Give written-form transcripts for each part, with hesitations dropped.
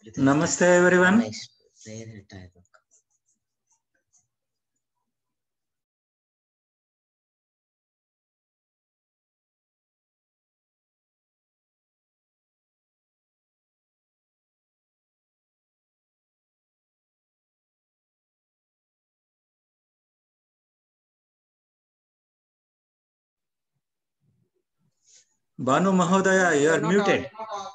Namaste everyone. Banu Mahodaya, you are muted.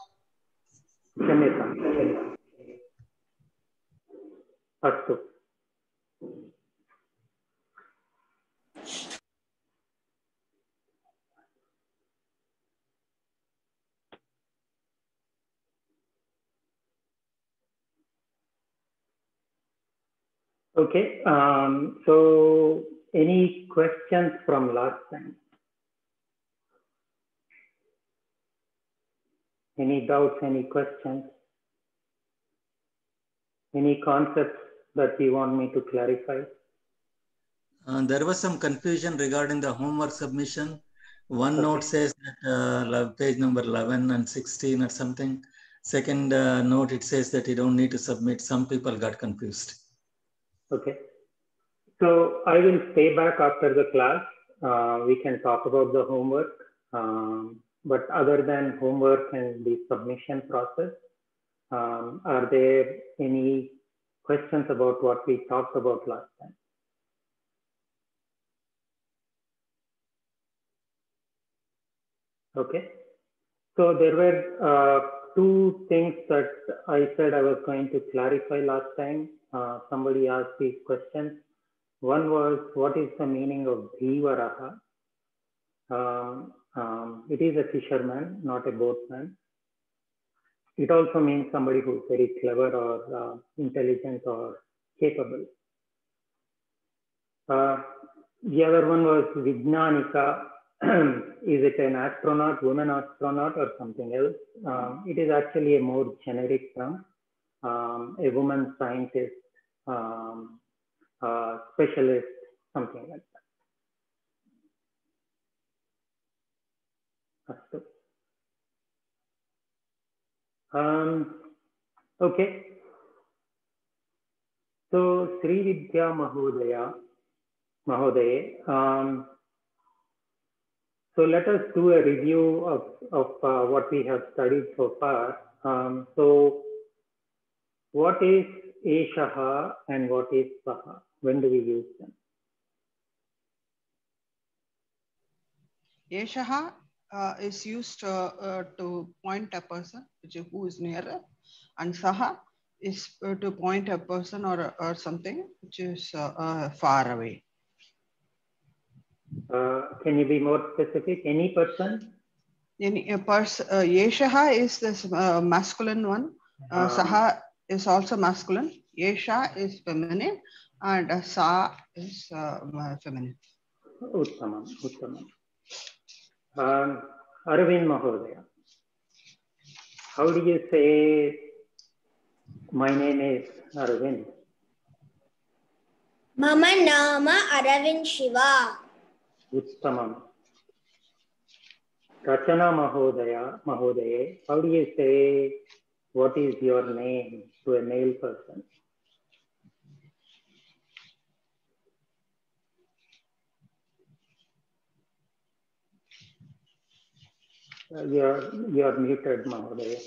अस्तु Okay, so any questions from last time? Any doubts, any questions? Any concepts that you want me to clarify? There was some confusion regarding the homework submission. One note says that page number 11 and 16 or something. Second note, it says that you don't need to submit. Some people got confused. Okay. So I will stay back after the class. We can talk about the homework. But other than homework and the submission process, are there any questions about what we talked about last time? Okay. So there were two things that I said I was going to clarify last time. Somebody asked these questions. One was, what is the meaning of Dhivaraha? It is a fisherman, not a boatman. It also means somebody who's very clever or intelligent or capable. The other one was Vijnanika. Is it an astronaut, woman astronaut, or something else? It is actually a more generic term. A woman scientist, specialist, something like that. Okay. So Sri Vidya Mahodaye. So let us do a review of what we have studied so far. So what is Eshaha and what is Saha? When do we use them? Eshaha is used to point a person who is nearer, and Saha is to point a person or something which is far away. Can you be more specific? Any person? Any person. Eshaha is this masculine one. Saha is also masculine. Esha is feminine, and Sa is feminine. Uttamam, Uttamam. Arvind Mahodaya, how do you say my name is Arvind? Mama nama Aravind Shiva. Uttamam. Rachana Mahodaye, how do you say what is your name to a male person? You're muted, Mahodaya.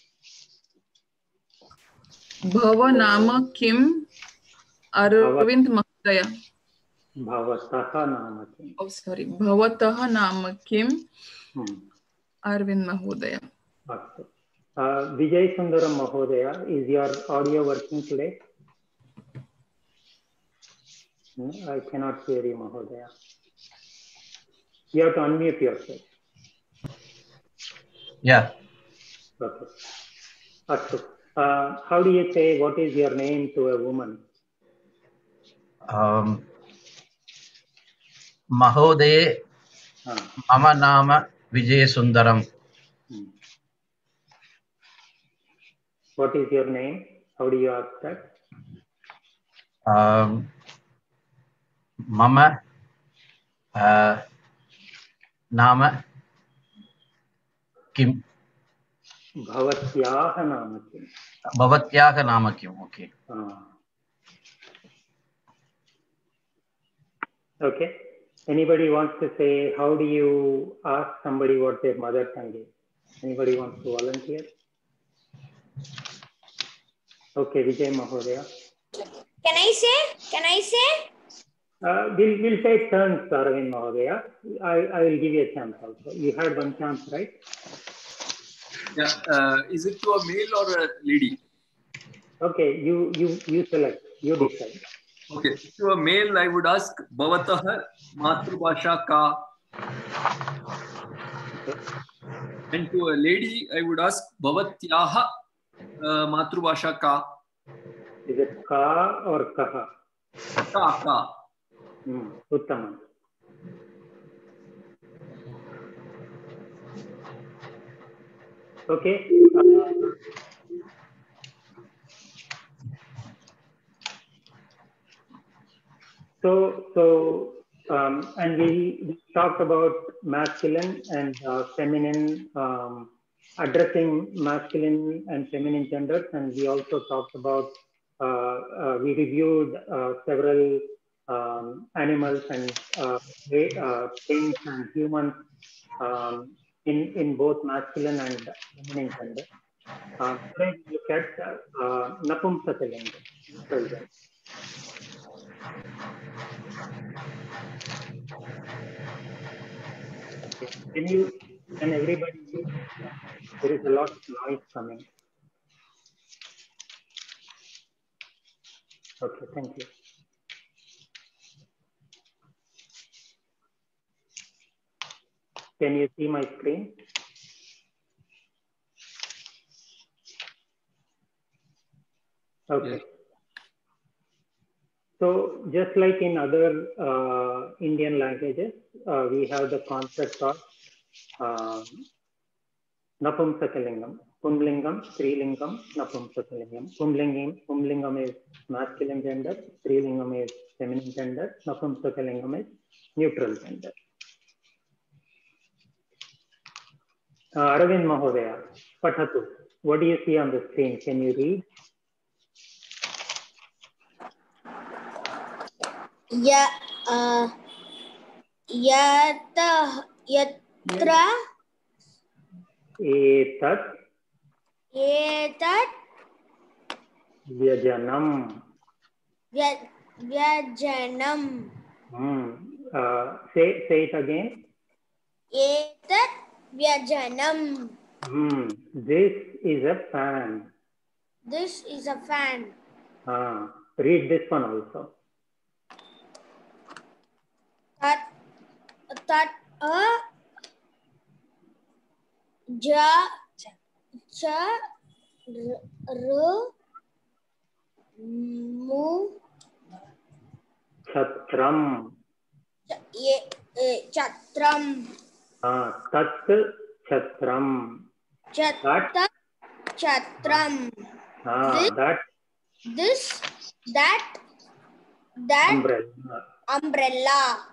Bhava nama kim Arvind Mahodaya. Bhavataha nama kim. Oh, sorry. Bhavataha nama kim Arvind Mahodaya. Vijay Sundaram Mahodaya, is your audio working today? I cannot hear you, Mahodaya. You have to unmute yourself. Yeah. Okay. Astu. How do you say what is your name to a woman? Mahodaya, Mama Nama Vijay Sundaram. What is your name? How do you ask that? Mama Nama Kim. Bhavatyaha nama kim? Bhavatyaha nama kim? Okay. Okay. Anybody wants to say, how do you ask somebody what their mother tongue is? Anybody wants to volunteer? Okay, Vijay Mahodaya. Can I say? We'll take turns, Aravind Mahodaya. I will give you a chance also. You had one chance, right? Yeah. Is it to a male or a lady? Okay, you select. You decide. Okay. To a male, I would ask Bhavatah Matrubhasha Ka. Okay. And to a lady, I would ask Bhavatyaha Matrubhasha Ka. Is it Ka or Kaha? Ka. Uttama. Okay. And we talked about masculine and feminine, addressing masculine and feminine genders, and we also talked about, we reviewed several animals and things and humans in both masculine and feminine gender. Today we look at Napumsakalinga, neutral gender. Can everybody hear? There is a lot of noise coming. Okay, thank you. Can you see my screen? Okay. Yes. So just like in other Indian languages, we have the concept of Napumsakalingam, Pumlingam, Strilingam, Napumsakalingam. Pumlingam is masculine gender, Strilingam is feminine gender, Napumsakalingam is neutral gender. Aravind Mahodaya, Patatu, what do you see on the screen? Can you read? Yatra etat Vyajanam. Say it again. Etat Vyajanam. This is a fan. This is a fan. Read this one also. Chatram. Chatram. Tat Chatram. Chatram. That umbrella.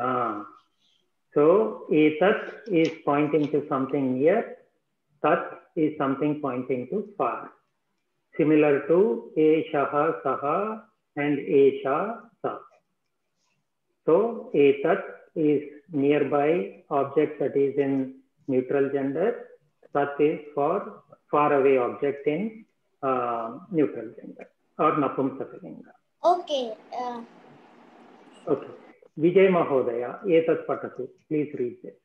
So etat is pointing to something near. Tat is something pointing to far. Similar to Eshaha Saha and Esha Sa. So etat is nearby object that is in neutral gender. Tat is for far away object in neutral gender or Napumsakalinga. Okay. Okay. Vijay Mahodaya, etat patatu. Please read this.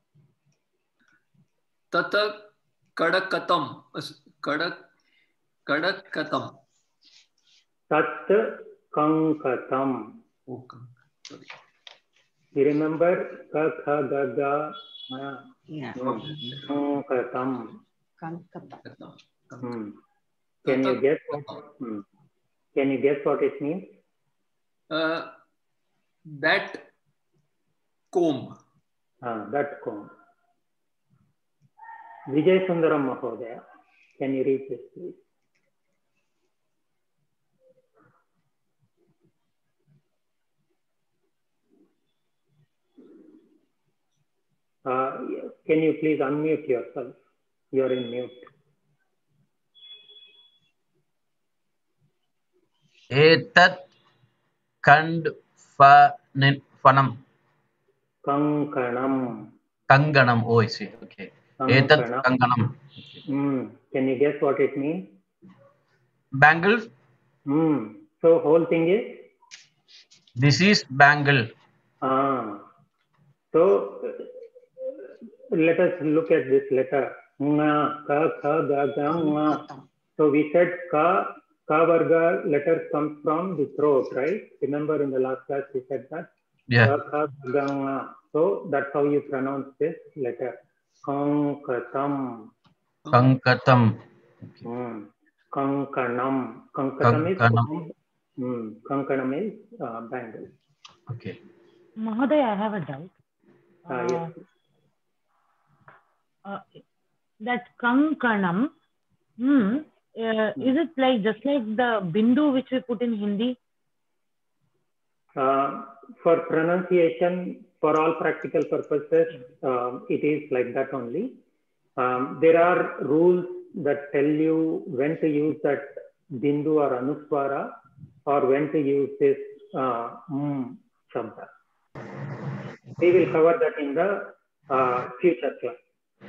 Tata kadakatam. Kadakatam. Tat kankatam. Okay. Sorry. You remember ka kha ga ga kankatam. Can you guess what? Can you guess what it means? That comb. That comb. Vijay Sundaram Mahodaya, can you read this, please? Can you please unmute yourself? You're in mute. एतत् कण्डफनम् Kankanam. कंगणम. Oh, I see. Okay. एतत् Kankanam. कंगणम. Can you guess what it means? Bangle. So whole thing is? This is bangle. So let us look at this letter. Nga, ka, kha, ga, ga, nga. So we said ka varga letters comes from the throat, right? Remember in the last class we said that? Yeah. Ka, kha, ga, nga. So that's how you pronounce this letter. Kankatam. Kankatam. Kankanam. Kankatam is Kankanam is bangle. Okay. Mahoday, I have a doubt. Yes. That Kankanam, is it like just like the bindu which we put in Hindi? For pronunciation, for all practical purposes, it is like that only. There are rules that tell you when to use that bindu or anuswara, or when to use this shabda. We will cover that in the future class.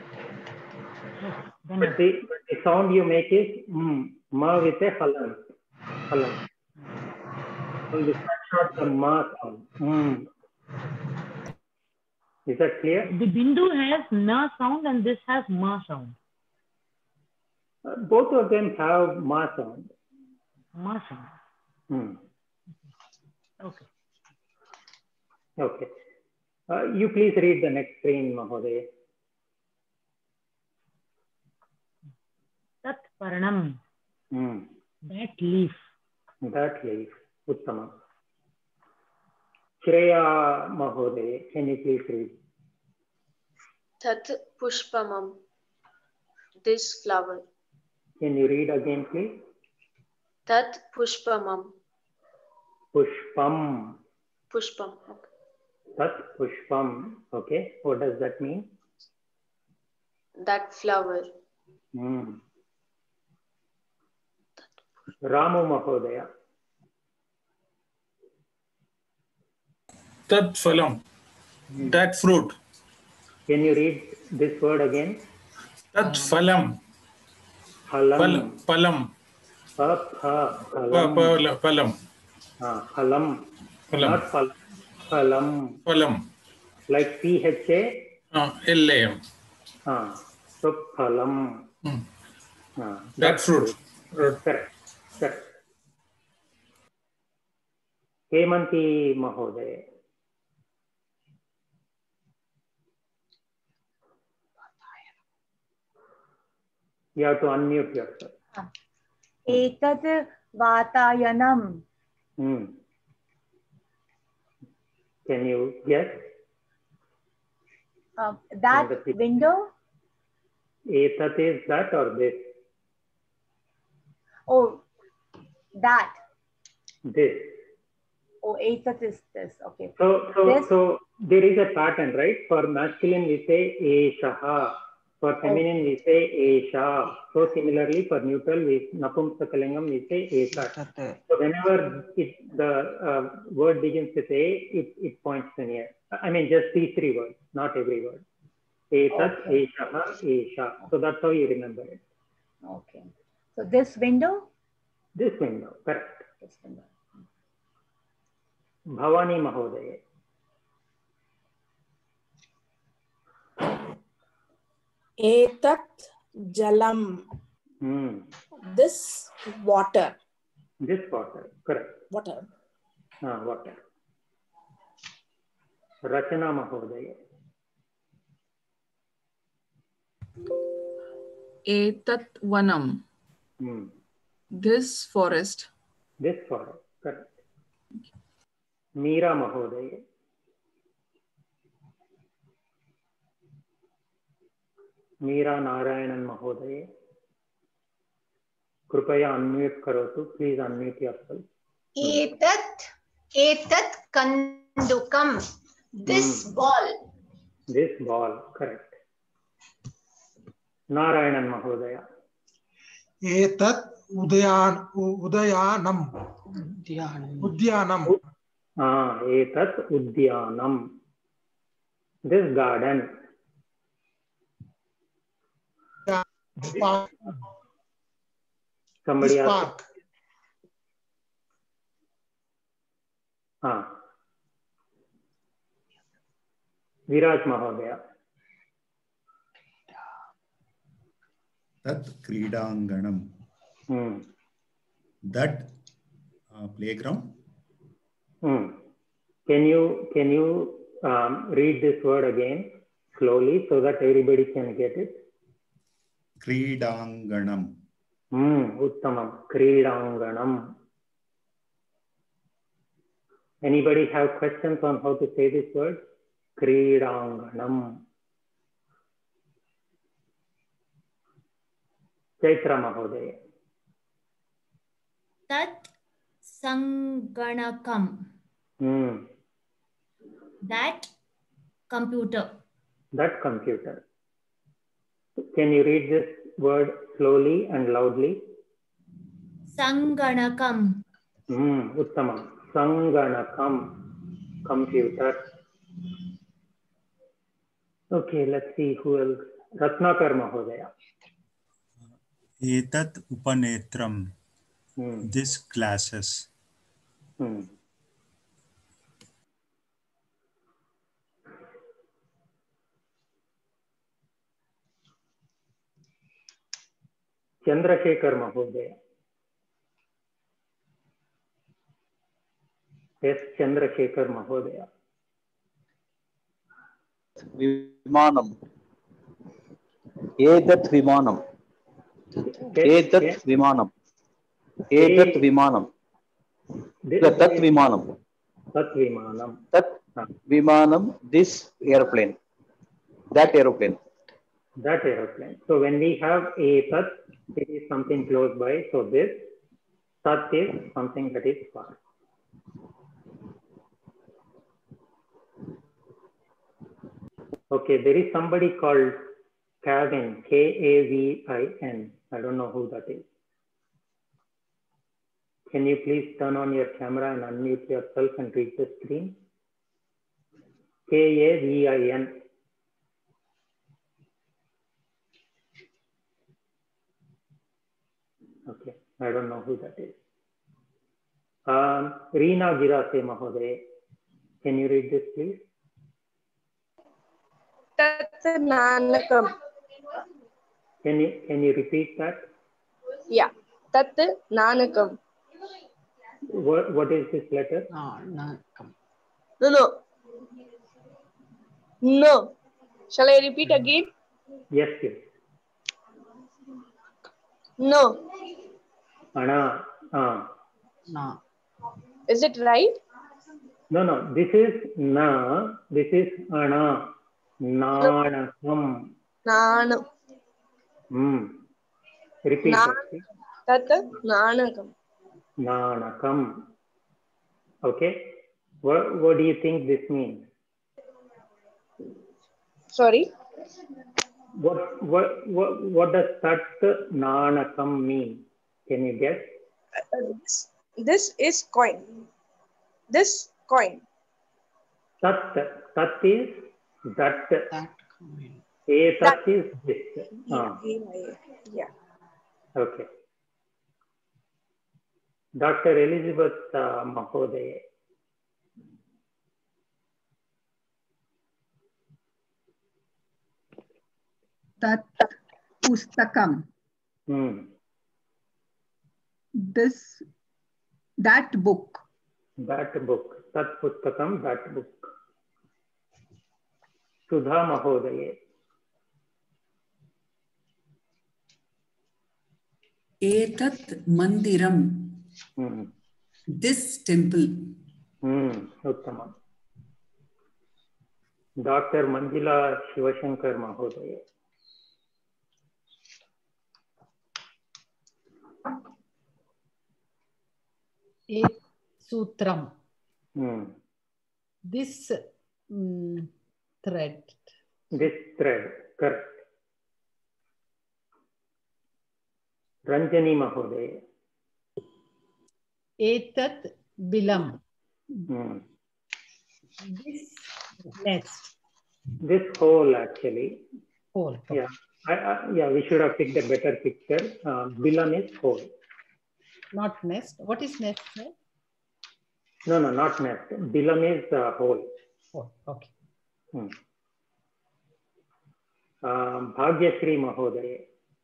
But the sound you make is ma with a halan. Halan. So you start the ma sound. Is that clear? The bindu has na sound and this has ma sound. Both of them have ma sound. Ma sound. Okay. Okay. You please read the next screen, Mahoday. Tat paranam. That leaf. That leaf. Uttama. Shreya Mahoday, can you please read? Tat pushpamam. This flower. Can you read again, please? Tat pushpamam. Pushpam. Pushpam. Okay. Tat pushpam. Okay. What does that mean? That flower. Ramu Mahodaya. Tat phalam. That fruit. Can you read this word again? Tat phalam. Phalam. Phalam. Phalam. Phalam. Not phalam. Phalam. Phalam. Like PHA? LAM. So phalam. That fruit. Correct. Correct. Hemanti Mahoday. You have to unmute yourself. Etat vatayanam. Can you guess? That window? Etat is that or this? Oh, that. This. Oh, etat is this. Okay. So there is a pattern, right? For masculine we say eshaha. For feminine we say esha. So similarly for neutral napumsakalingam we say etat. So whenever the word begins with a, it points to near. I mean just these three words, not every word. Etat, eshaha, esha. So that's how you remember it. Okay. So this window? This window, correct. This window. Bhavani Mahoday. Etat jalam. This water. This water, correct. Water. Water. Rachana Mahoday. Etat vanam. This forest. This forest, correct. Meera Mahoday. Meera Narayanan Mahoday. Krupaya unmute karotu. Please unmute yourself. Etat kandukam. This ball. This ball, correct. Narayanan Mahodaya. Etat Udayanam. Udyanam. Etat udyanam. This garden. Park. Somebody This asked. park. Viraj Mahodaya. Tat Kridanganam. That playground. Can you read this word again slowly so that everybody can get it? Kridanganam. Uttamam. Kridanganam. Anybody have questions on how to say this word? Kridanganam. Chaitra Mahodaya. Tat Sanganakam. That computer. That computer. Can you read this word slowly and loudly? Sanganakam. Uttamam. Sanganakam. Computer. Okay, let's see who else. Ratnakar Mahodaya. Etat upanetram. This glasses. Chandrasekhar Mahodaya. Yes, Chandrasekhar Mahodaya. Vimanam. Etat Vimanam. Etat Vimanam. Etat Vimanam. Tat Vimanam. Tat Vimanam. Tat Vimanam. This airplane. That aeroplane. That aeroplane. So when we have a tat, it is something close by. So this tat is something that is far. Okay, there is somebody called Kavin, Kavin. I don't know who that is. Can you please turn on your camera and unmute yourself and read the screen? Kavin. Okay, I don't know who that is. Reena Girase Mahodaya. Can you read this, please? Tat Nanakam. Can you repeat that? Yeah. Tat Nanakam. What is this letter? Nanakam. No. Shall I repeat again? Yes, please. No. Ana. Na. Is it right? No. This is na. This is ana. Nanakam. Nanu. Repeat that, please. Tat Nanakam. Nanakam. Okay. What do you think this means? Sorry. What does tat nanakam mean? Can you guess? This is coin. This coin. Tat is that. That coin. Tat is this. Yeah. Okay. Dr. Elizabeth Mahodaya. Tat pustakam. That book. That book. Tat pustakam, that book. Sudha Mahodaya. Etat mandiram. This temple. Uttamam. Dr. Manjula Shivashankar Mahodaya. Et sutram. This thread. This thread, correct. Ranjani Mahodaya. एतत् बिलम्. This nest. This hole actually. Hole. Okay. Yeah, we should have picked a better picture. Bilam is hole. Not nest. What is nest? No, not nest. Bilam is hole. Hole. Okay. Bhagyashree Mahodaya.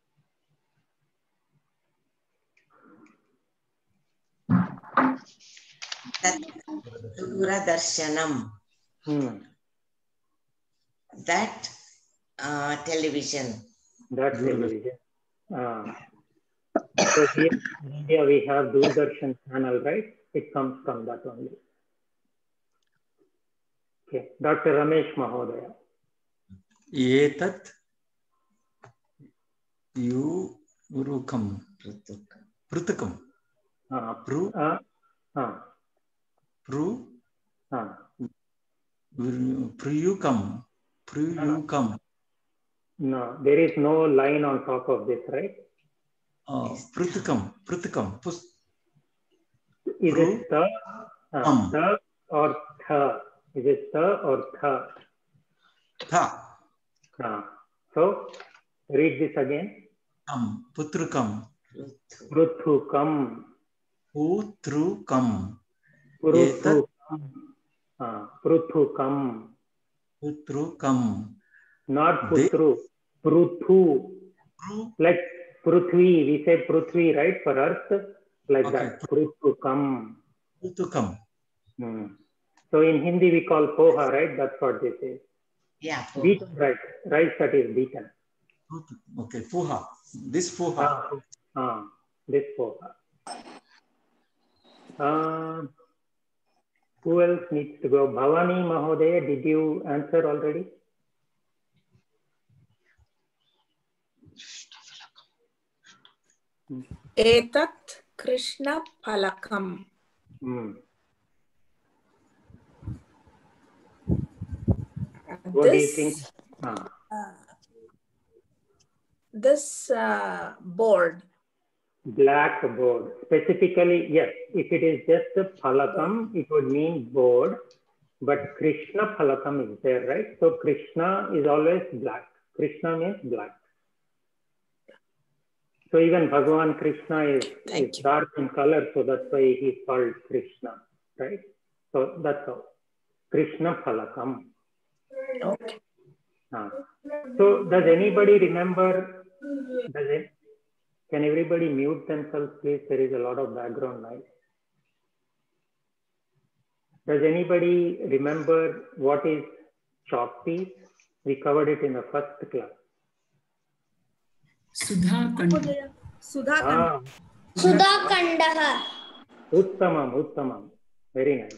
Doordarshanam. That television. That television. So here in India we have Doordarshan channel, right? It comes from that only. Okay, Dr. Ramesh Mahodaya. Etat Urukam Prutukam. Pruyukam. No, there is no line on top of this, right? Prutukam. Is it the or tha? Is it the or tha? Tha. So read this again. Putrukam. Pruthukam. Putrukam. Putrukam. Not putru. Pruthu. Like Prithvi. We say Prithvi, right? For earth. Like that. Pruthukam. So in Hindi we call poha, right? That's what this is. Yeah. Beaten, right? Rice that is beaten. Okay, poha. This poha. This poha. Who else needs to go? Bhavani Mahodaya, did you answer already? Etat Krishna Palakam. What do you think? This board. Black board. Specifically, yes, if it is just a Palakam, it would mean board. But Krishna Palakam is there, right? So Krishna is always black. Krishna means black. So even Bhagavan Krishna is dark in color, so that's why he is called Krishna, right? So that's all. Krishna Palakam. Okay. So does anybody remember, can everybody mute themselves, please? There is a lot of background noise. Does anybody remember what is chalk piece? We covered it in the first class. Sudhakandaha. Sudhakandaha. Uttamam. Very nice.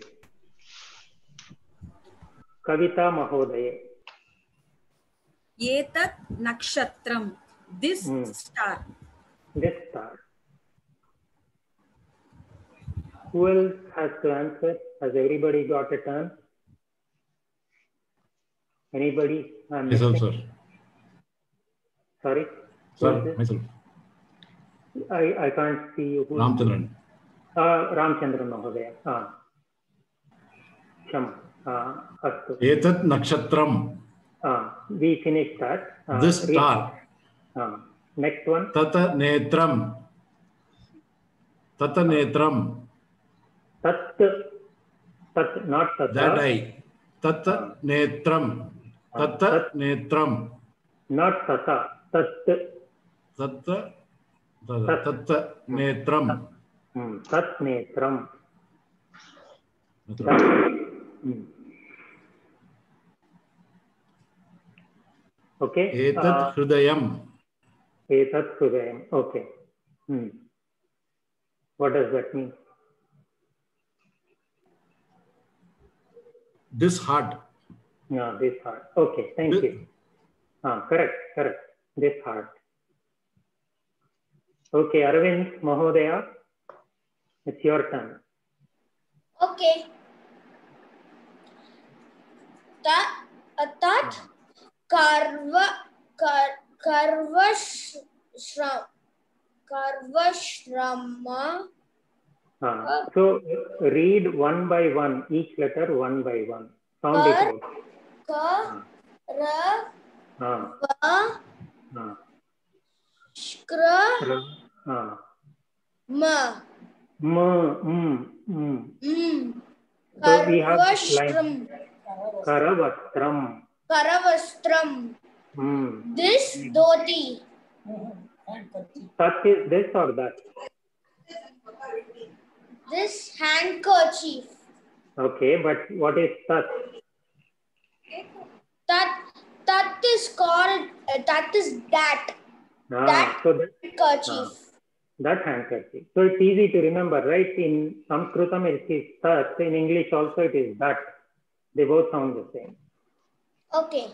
Kavita Mahodaya. Etat nakshatram. This star. This star. Who else has to answer? Has everybody got a turn? Anybody? Myself, sir. Sorry? Sir, myself. I can't see you. Ramchandran. Ramchandran Mahodaya. Shama. Astu. Etat nakshatram. We finished that. This star. Next one. Tata netram. Tat, not tata. That eye. Tata netram. Netram. Not tata. Tata netram. Tat netram. Okay. Etat hrudayam. Okay. What does that mean? This heart. No, this heart. Okay, thank you. Correct. This heart. Okay, Arvind Mahodaya, it's your turn. Okay. Karvashram. Karvashrama. So read one by one, each letter one by one. Sound it out. Ka, Ra, Va, Shkra, Ma. So we have Karvastram. Karavastram. Karavastram. This dhoti. Tat is this or that? This handkerchief. Okay, but what is tat? That is called, that is that. That So that, handkerchief. that handkerchief. So it's easy to remember, right? In Sanskritam it is tat. In English also it is that. They both sound the same. Okay.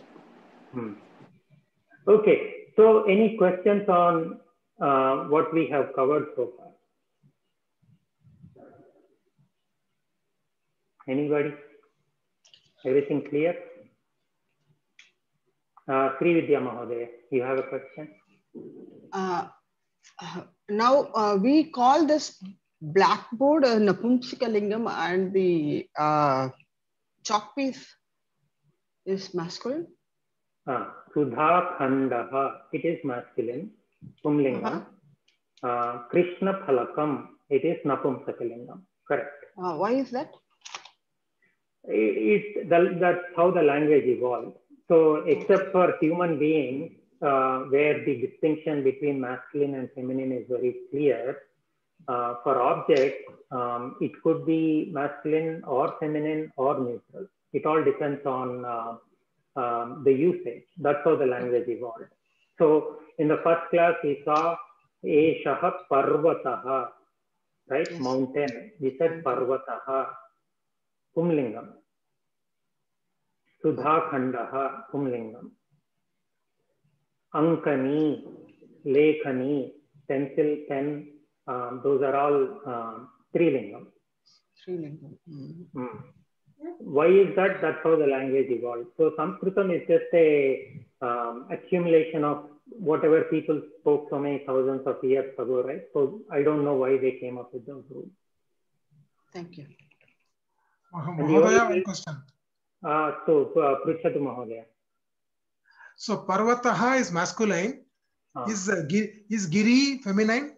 Okay. So any questions on what we have covered so far? Anybody? Everything clear? Sri Vidya Mahodaya, you have a question? Now we call this blackboard Napumsakalingam, and the chalk piece is masculine. Sudha Khandaha, it is masculine, Pumlingam. Krishna Phalakam, it is Napumsakalingam. Correct. Why is that? That's how the language evolved. So except for human beings, where the distinction between masculine and feminine is very clear, for objects, it could be masculine or feminine or neutral. It all depends on the usage. That's how the language evolved. So in the first class, we saw Eshaha Parvataha, right? Yes. Mountain. We said Parvataha, Pumlingam. Sudha Khandaha, Pumlingam. Ankani, Lekhani, pencil, pen, those are all Strilingam. Why is that? That's how the language evolved. So Sanskritam is just a accumulation of whatever people spoke so many thousands of years ago, right? So I don't know why they came up with those rules. Thank you. Mahodaya, one question. Prishatu Mahodaya. So Parvataha is masculine. Is Giri feminine?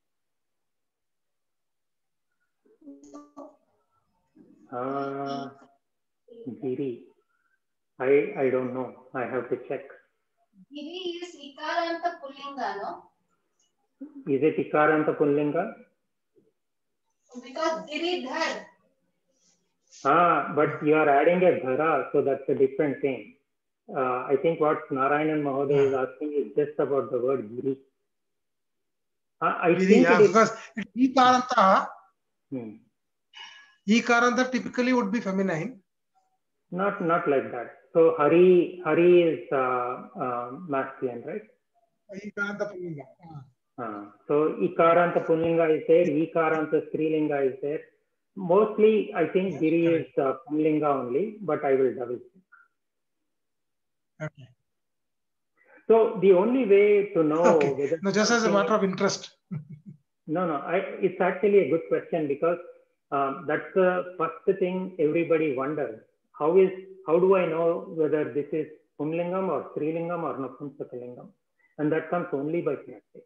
Giri. I don't know. I have to check. Giri is Ikaranta Pullinga, no? Is it Ikaranta Pullinga? Because Giridhar. But you are adding a dhara, so that's a different thing. I think what Narayanan Mahodaya is asking is just about the word Giri. I Giri, think it is because Ikaranta. Ikaranta typically would be feminine. Not like that. So Hari is masculine, right? Ikaranta Pullinga. So Ikaranta Pullinga is there, Ikaranta Strilinga is there. Mostly, I think Giri is Pullinga only, but I will double check. Okay. So the only way to know whether... No, just as a matter of interest. No, it's actually a good question, because that's the first thing everybody wonders. How do I know whether this is Pumlingam or Strilingam or Napumsakalingam? And that comes only by practice.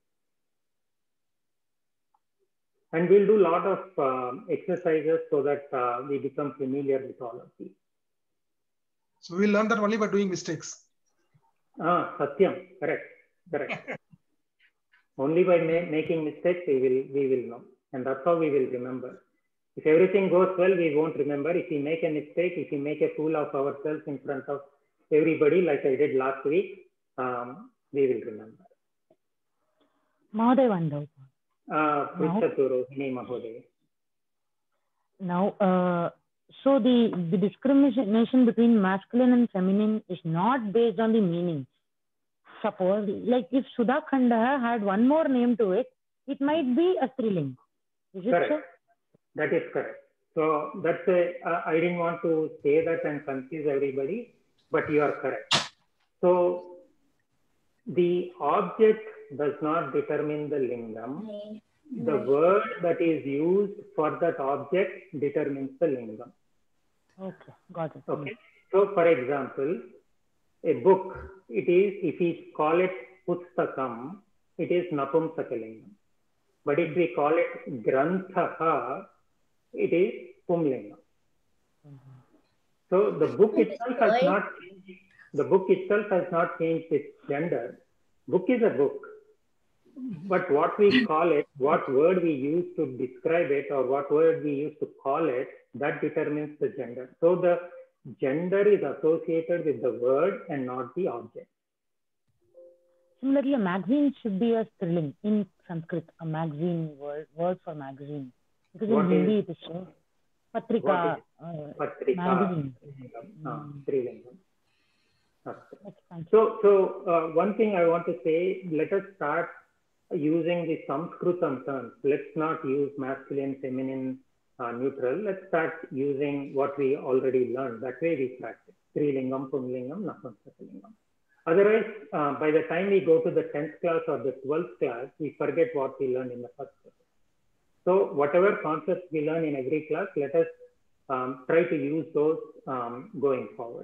And we'll do a lot of exercises so that we become familiar with all of these. So we'll learn that only by doing mistakes. Satyam, correct. Only by making mistakes we will know, and that's how we will remember. If everything goes well, we won't remember. If we make a mistake, if we make a fool of ourselves in front of everybody, like I did last week, we will remember. Mahodaya, one doubt. Now, so the discrimination between masculine and feminine is not based on the meaning. Suppose, like if Sudha Khandaha had one more name to it, it might be a Striling. Is it correct? So? That is correct. So that's I didn't want to say that and confuse everybody, but you are correct. So the object does not determine the lingam. The word that is used for that object determines the lingam. Okay, got it. Okay. So, for example, a book, it is, if we call it pustakam, it is napumsakalingam. But if we call it granthaha, it is pumlingam. So the book itself has not changed. The book itself has not changed its gender. Book is a book. But what we call it, what word we use to describe it, or what word we use to call it, that determines the gender. So the gender is associated with the word and not the object. Similarly, a magazine should be a striling in Sanskrit, a magazine word for magazine. Because in Hindi it is patrika, magazine. Strilingam. So one thing I want to say, let us start using the Sanskritam terms. Let's not use masculine, feminine, neutral. Let's start using what we already learned. That way we practice. Strilingam, Pumlingam, Napumsakalingam. Otherwise, by the time we go to the 10th class or the 12th class, we forget what we learned in the first class. So whatever concepts we learn in every class, let us try to use those going forward.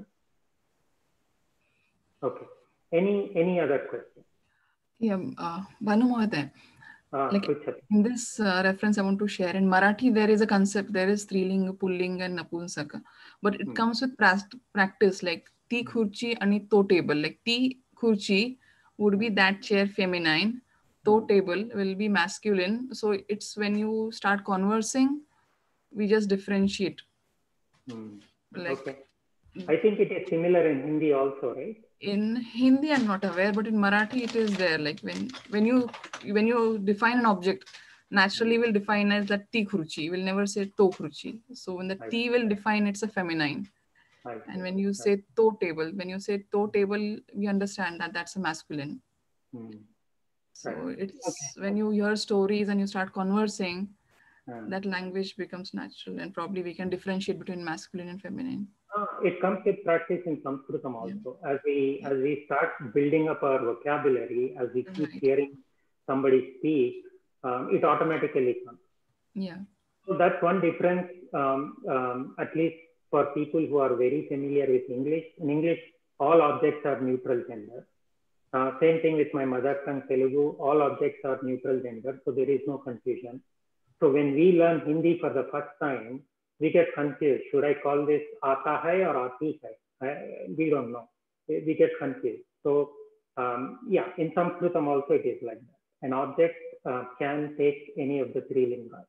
Okay. Any other questions? Yeah, Banu Mahaday. Like in this reference I want to share, in Marathi there is a concept, there is Strilinga, Pullinga and Napunsaka, but it comes with practice, like ti khurchi and to table. Like ti khurchi would be that chair feminine, to table will be masculine. So it's when you start conversing, we just differentiate. Like, okay. I think it is similar in Hindi also, right? In Hindi, I'm not aware, but in Marathi it is there. Like when you define an object, naturally we'll define as that ti khurchi. We'll never say to khurchi. So when the ti will define, it's a feminine. And when you say to table, we understand that that's a masculine. So it's when you hear stories and you start conversing, that language becomes natural, and probably we can differentiate between masculine and feminine. It comes with practice in Sanskritam also. As we start building up our vocabulary, as we keep hearing somebody speak, it automatically comes. Yeah. So that's one difference, at least for people who are very familiar with English. In English, all objects are neutral gender. Same thing with my mother tongue Telugu, all objects are neutral gender, so there is no confusion. So when we learn Hindi for the first time, we get confused. Should I call this aata hai or aati hai? We don't know. We get confused. So yeah, in Sanskritam also it is like that. An object can take any of the three lingas.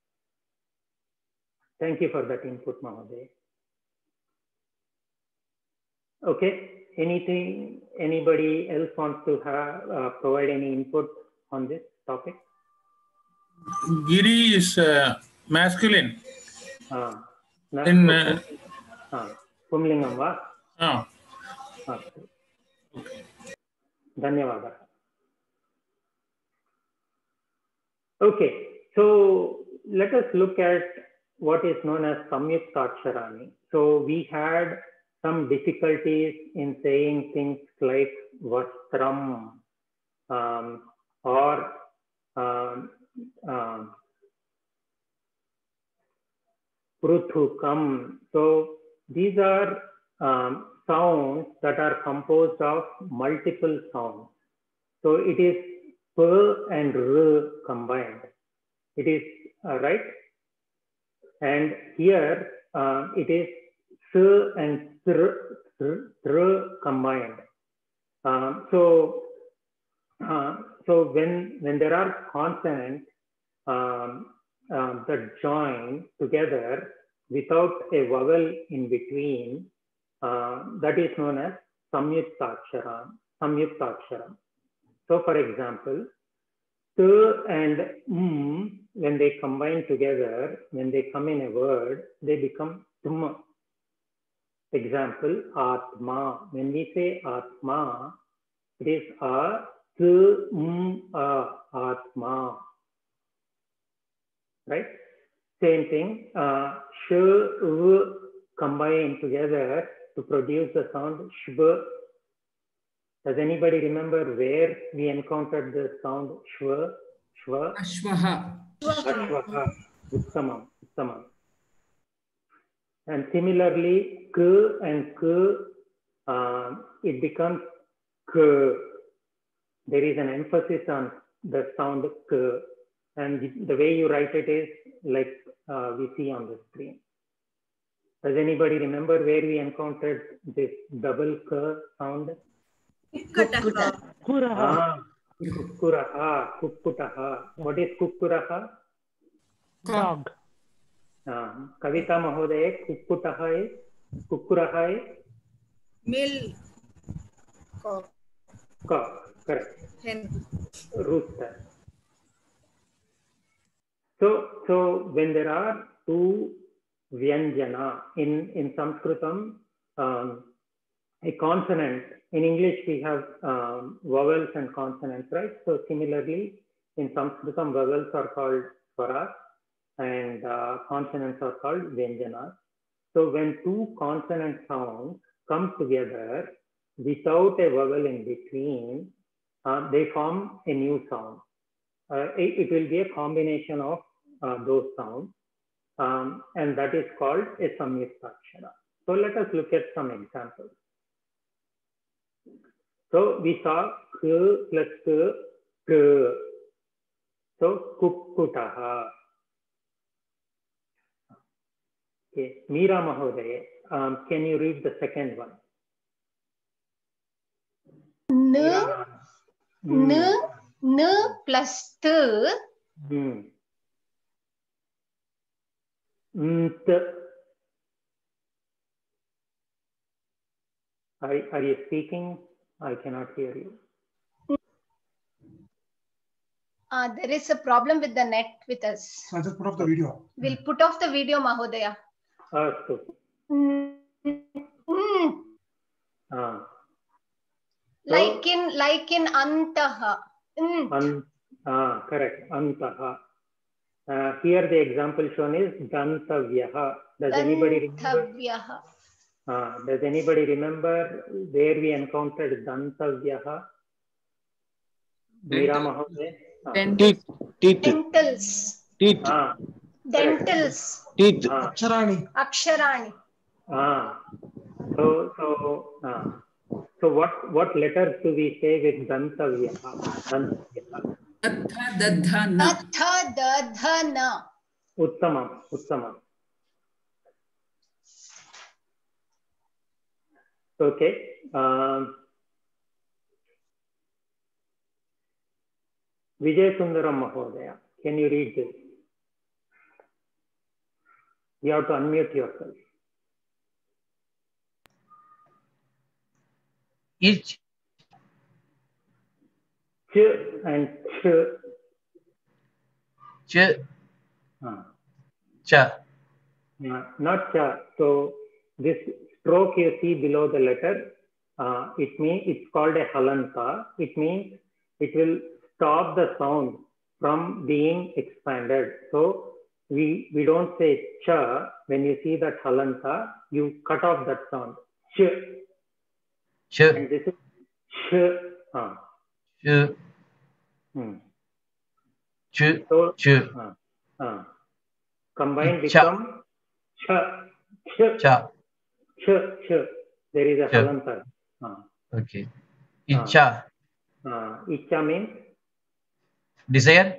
Thank you for that input, Mahoday. Okay. Anybody else wants to provide any input on this topic? Giri is masculine. Pumlingam va? Dhanyavada. Okay, so let us look at what is known as Samyuktaksharani. So we had some difficulties in saying things like Vastram or Pruthukam. So these are sounds that are composed of multiple sounds. So it is P and R combined. It is right. And here it is S and Tr combined. So when there are consonants that join together without a vowel in between, that is known as Samyuktaksharam. So for example, T and M, when they combine together, when they come in a word, they become Tma. Example, Atma. When we say Atma, it is Atma. Right? Same thing, Sh, combine together to produce the sound Shb. Does anybody remember where we encountered the sound shwa? Shwa? Ashvaha. Ashvaha. Uttamam. Uttamam. And similarly, k and k, it becomes k. There is an emphasis on the sound k. And the way you write it is like we see on the screen. Does anybody remember where we encountered this double k sound? Kukkuraha. Kukkuraha. Kukkutaha. What is kukkuraha? Dog. Kavita Mahodaye, kukkutaha is? Kukkuraha is? Milk. Cock. Correct. Hen. Rooster. So when there are two vyanjana in Sanskritam, a consonant, in English we have vowels and consonants, right? So similarly, in Sanskritam, vowels are called swaras and consonants are called vyanjanas. So when two consonant sounds come together without a vowel in between, they form a new sound. It will be a combination of those sounds, and that is called a samyuktakshara. So let us look at some examples. So we saw k plus k. So kukkutaha. Okay, Meera Mahodaye, can you read the second one? N plus t. Are you speaking? I cannot hear you. There is a problem with the net with us. So I just put off the video. We'll put off the video, Mahodaya. Like in antaha. Correct. Antaha. Here the example shown is dantavyaha. Does anybody remember? Does anybody remember where we encountered dantavyaha? Meera Mahoday? Dentals. Teeth. Dentals. Teeth. Aksharani. Aksharani. So what letters do we say with dantavyaha? Atha dadha na. Atha dadha na. Uttamam. Okay. Vijay Sundaram Mahodaya, can you read this? You have to unmute yourself. Ich. Ch and ch. Ch. Cha. Not cha. So this stroke you see below the letter, it's called a halanta. It means it will stop the sound from being expanded. So we don't say cha. When you see that halanta, you cut off that sound. Ch. Ch. And this is ch. Ch. Ch. So, Ch. Combined become cha. Ch. Cha. Ch. There is a halanta. Okay. Icha. Icha means? Desire.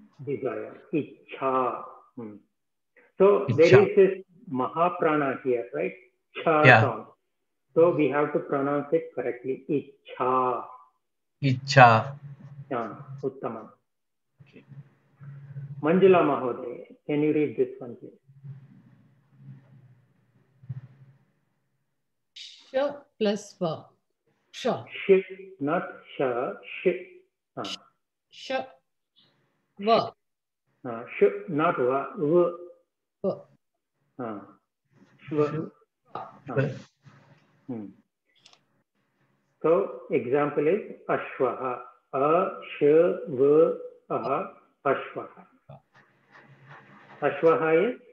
Icha. So there is this Mahaprana here, right? Cha sound. So we have to pronounce it correctly. Icha. Icha. Uttamam. Okay. Manjula Mahoday, can you read this one, please? Sh plus va. Sh. Sh, not sha. Sh. Sh. Va. Sh, not va. V. So example is Ashvaha. Ashvaha. Ashvaha is?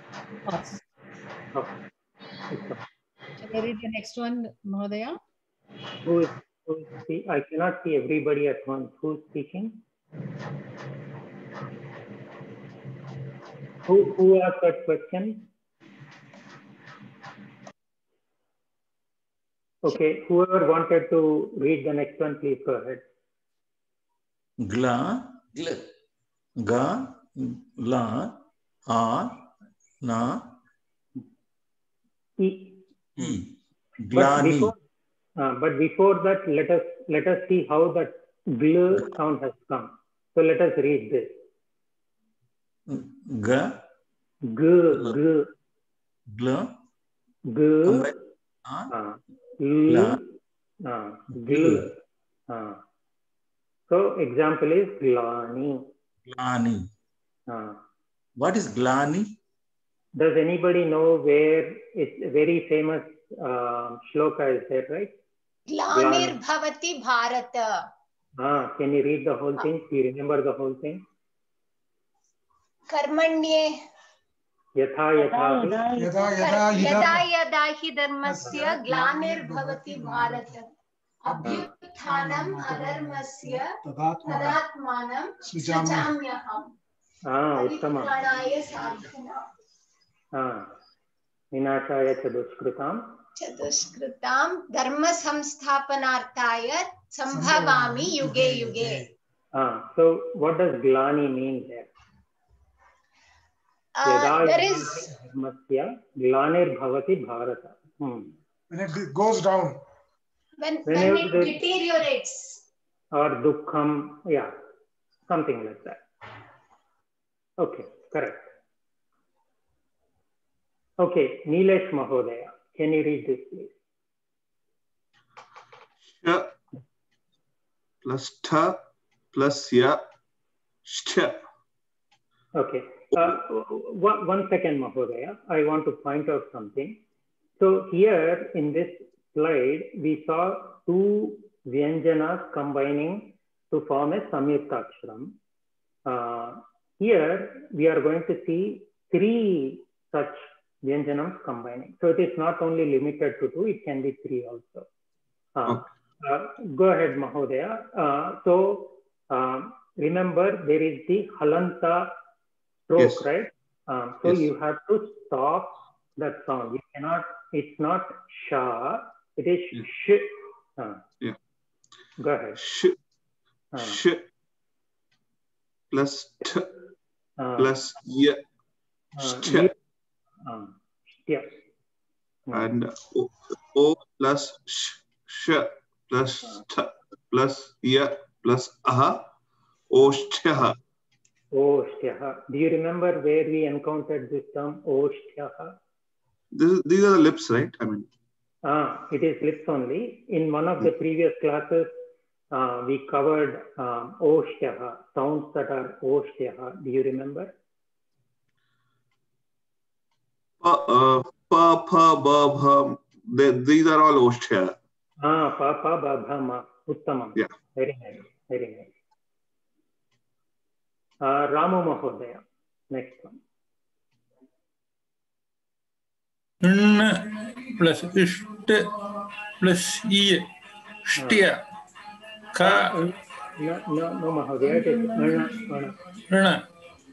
Shall I read the next one, Mahodaya? Who is I cannot see everybody at once. Who's speaking? Who asked that question? Okay, whoever wanted to read the next one, please go ahead. Gla, ga, la, a, na, E. Glani. But before that, let us see how that gl sound has come. So let us read this. G, G, gl, G, gla, gl. So example is glani. glani. What is glani? Does anybody know where it's a very famous shloka is there, right? Glanir bhavati Bharata. Can you read the whole thing? Do you remember the whole thing? Karmanye. Yatha yatha Yada hi dharmasya glanir bhavati Bharata. Abhyuthanam adharmasya tadatmanam srijamyaham. Uttama. Pranaya sadhana. Vinashaya chadushkritam dharma samsthapanarthaya sambhavami yuge yuge. So what does glani mean there? There is glanir bhavati bharata. When it goes down. When it deteriorates. Or dukkham, yeah, something like that. Okay, correct. Okay, Nilesh Mahodaya, can you read this, please? Sh plus tha plus ya, shtha. Okay. One second, Mahodaya. I want to point out something. So here in this slide, we saw two Vyanjanas combining to form a Samyuktaksharam. Here we are going to see three such Vyanjanams combining. So it is not only limited to two, it can be three also. Go ahead, Mahodaya. Remember, there is the Halanta stroke, yes. Right? So yes. You have to stop that sound. You cannot, it's not sha, it is sh. Yeah. Go ahead. Sh plus t plus ya. Shtya. And o plus sh plus t plus ya plus aha. Oshtyaha. Oshtyaha. Do you remember where we encountered this term, Oshtyaha? These are the lips, right? I mean. It is lips only. In one of the previous classes, we covered Oshtyaha, sounds that are Oshtyaha. Do you remember? Pa, pa, ba, bha. These are all Oshtyaha. Pa, pa, ba, bha, ma. Uttamam. Yeah. Very nice. Very nice. Ramu Mahodaya, next one. Plus isht plus e, shtya, ka. No, Mahodaya, it is Rana.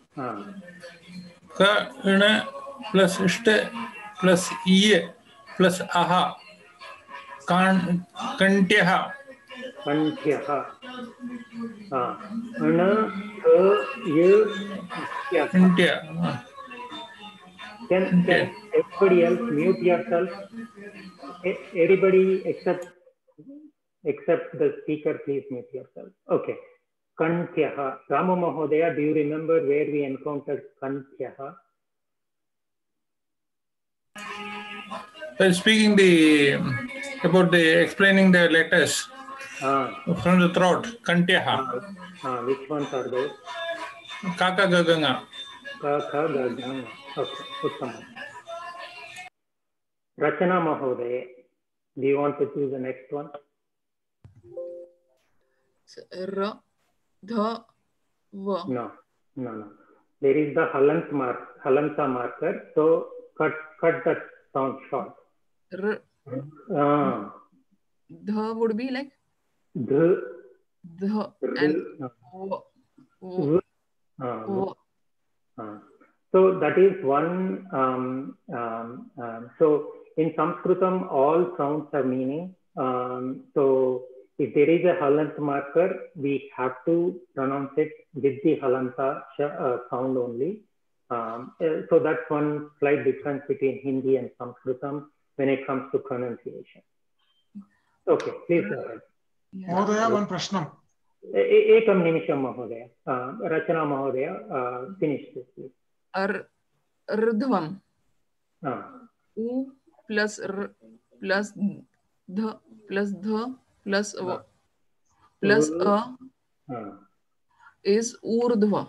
Ka, rana, plus isht plus e plus aha. Kantyaha. Kantyaha. Can everybody else mute yourself? Everybody except the speaker, please mute yourself. Okay. Kantyaha. Ramu Mahodaya, do you remember where we encountered Kantyaha? Speaking about explaining the letters from the throat, Kantyaha. Which ones are those? Kaka Gaganga. Kaka Gaganga. Okay, Uttama. Rachana Mahodaya, do you want to choose the next one? R, Dha, Va. No. There is the Halanta marker, so cut that sound short. R. dha would be like dh, dha and o. So that is one. So in Sanskritam, all sounds have meaning. So if there is a halant marker, we have to pronounce it with the halanta sound only. So that's one slight difference between Hindi and Sanskritam when it comes to pronunciation. Okay, please go ahead. Mahodaya, one prashnam. Ekam nimisham, Mahodaya. Rachana Mahodaya, finish this, please. Rdhvam. U plus r plus dh plus dh plus v plus a is urdhva.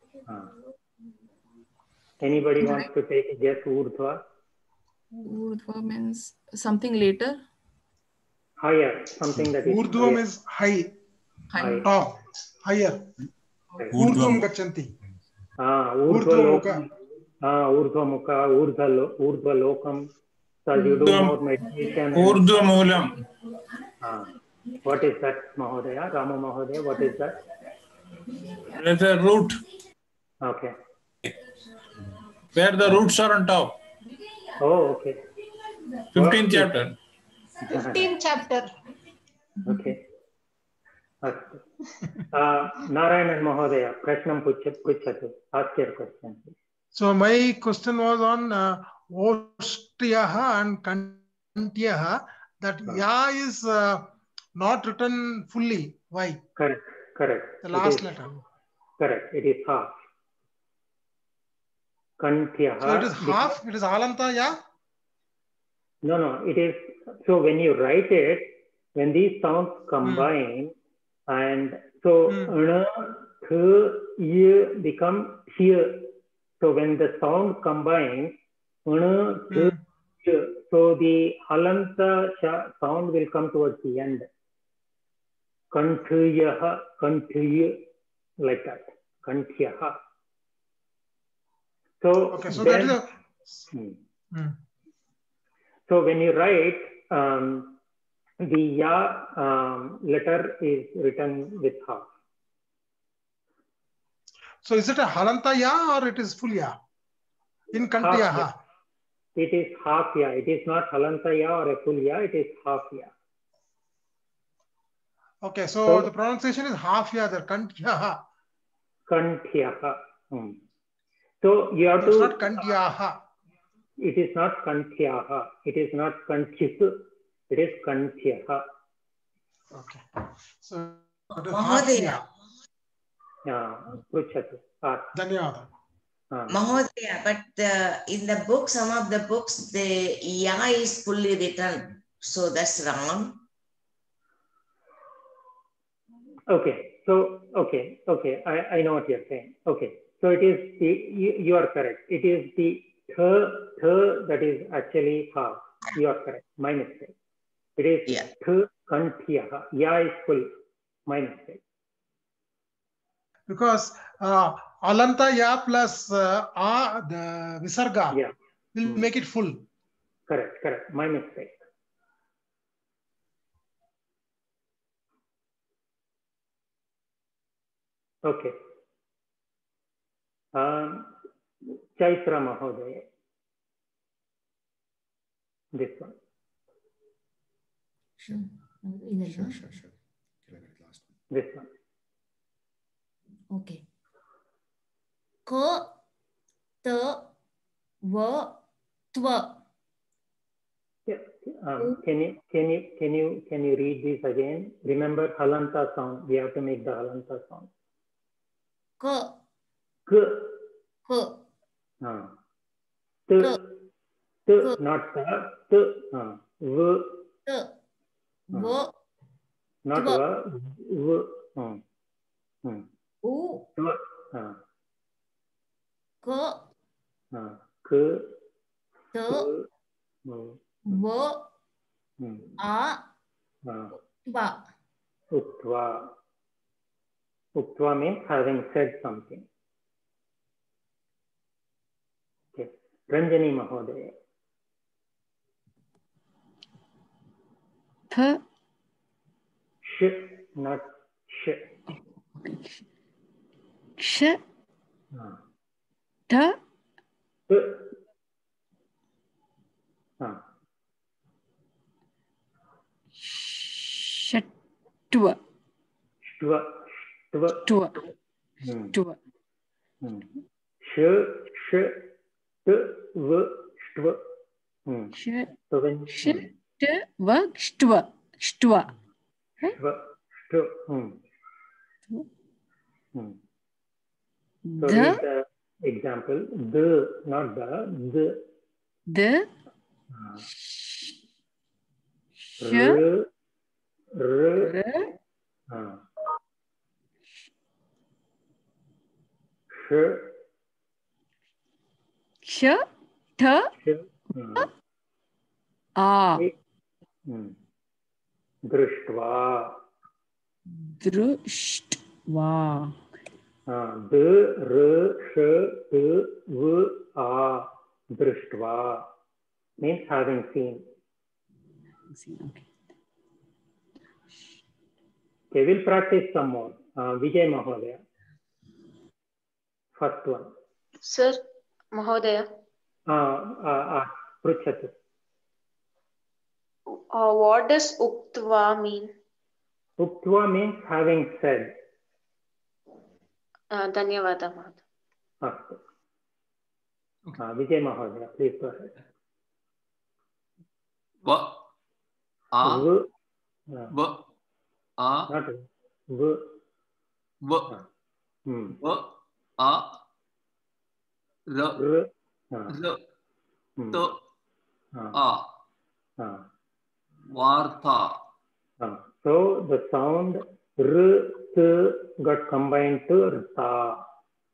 Anybody wants to take a guess? Urdhva? Urdhva means something later. Higher, something that is Urdhvam is high, top, higher. Urdhvam gachanti. Urdhva Mukha, Urdhva Lokam. So you do more meditation. Urdhva Moolam. What is that, Mahodaya? Rama Mahodaya, what is that? It's a root. Okay. Where the roots are on top. Oh, okay. 15th chapter. 15th chapter. Okay. Narayanan Mahodaya, Prashnam Puchatu. Ask your question, please. So my question was on Oshtiyaha and Kantyaha. That Ya is not written fully. Why? Correct. The last letter. Correct. It is half. Kantyaha. So it is half. It is halanta Ya. No. It is. So when you write it, when these sounds combine, and so ana, th, y become here. So when the sound combines, ana, th, y, so the halanta sound will come towards the end. Kantyaha, kantya, like that. Kantyaha. So okay. So then, that is a. So when you write, the ya letter is written with half. So is it a halanta Ya or it is full Ya? In Kantyaha. It is half Ya. It is not halanta Ya or a full Ya. It is half Ya. Okay, so the pronunciation is half Ya there. Kantyaha. Kantyaha. So you have It's to. not Kantyaha. It is not Kantyaha. It is not Kantyis. It is Kantyaha. Okay. So it is half Ya. Dhanyawad. Mahodaya, but in the book, some of the books, the Ya is fully written. So that's wrong. Okay. So, okay. I know what you're saying. Okay. So it is, you are correct. It is the th that is actually half. You are correct. My mistake. It is th kantyaha. Ya is full. My mistake. Because alanta Ya plus the visarga will make it full. Correct. My mistake. Okay. Chaitra Mahodaya. This one. Sure. This one. Okay. Ka, ta, va, tva. Yeah. Can you read this again? Remember halanta sound. We have to make the halanta sound. Ka. K. Ka. T. T. Not ta. T. V. T. V. Not va. V. U. Tva. Ka. K. T. V. A. Tva. Uktva. Uktva means having said something. Okay. Ranjani Mahodaya. Th, not sh. Sh. Ta. Shatwa. Sh. So read the example. The, not the. The. Drishtva. Drishtva. Drishtva means having seen. Okay. Okay, we'll practice some more. Vijay Mahodaya. First one. Sir, Mahodaya. Pruchhatu. What does Uktva mean? Uktva means having said. Dhanyavada, Mahodaya. Vijay Mahodaya, please go ahead. Va. A. V. Va. A. Not V. Va. Va. A. R. R. T. A. Vartha. So the sound R, T got combined to Rta.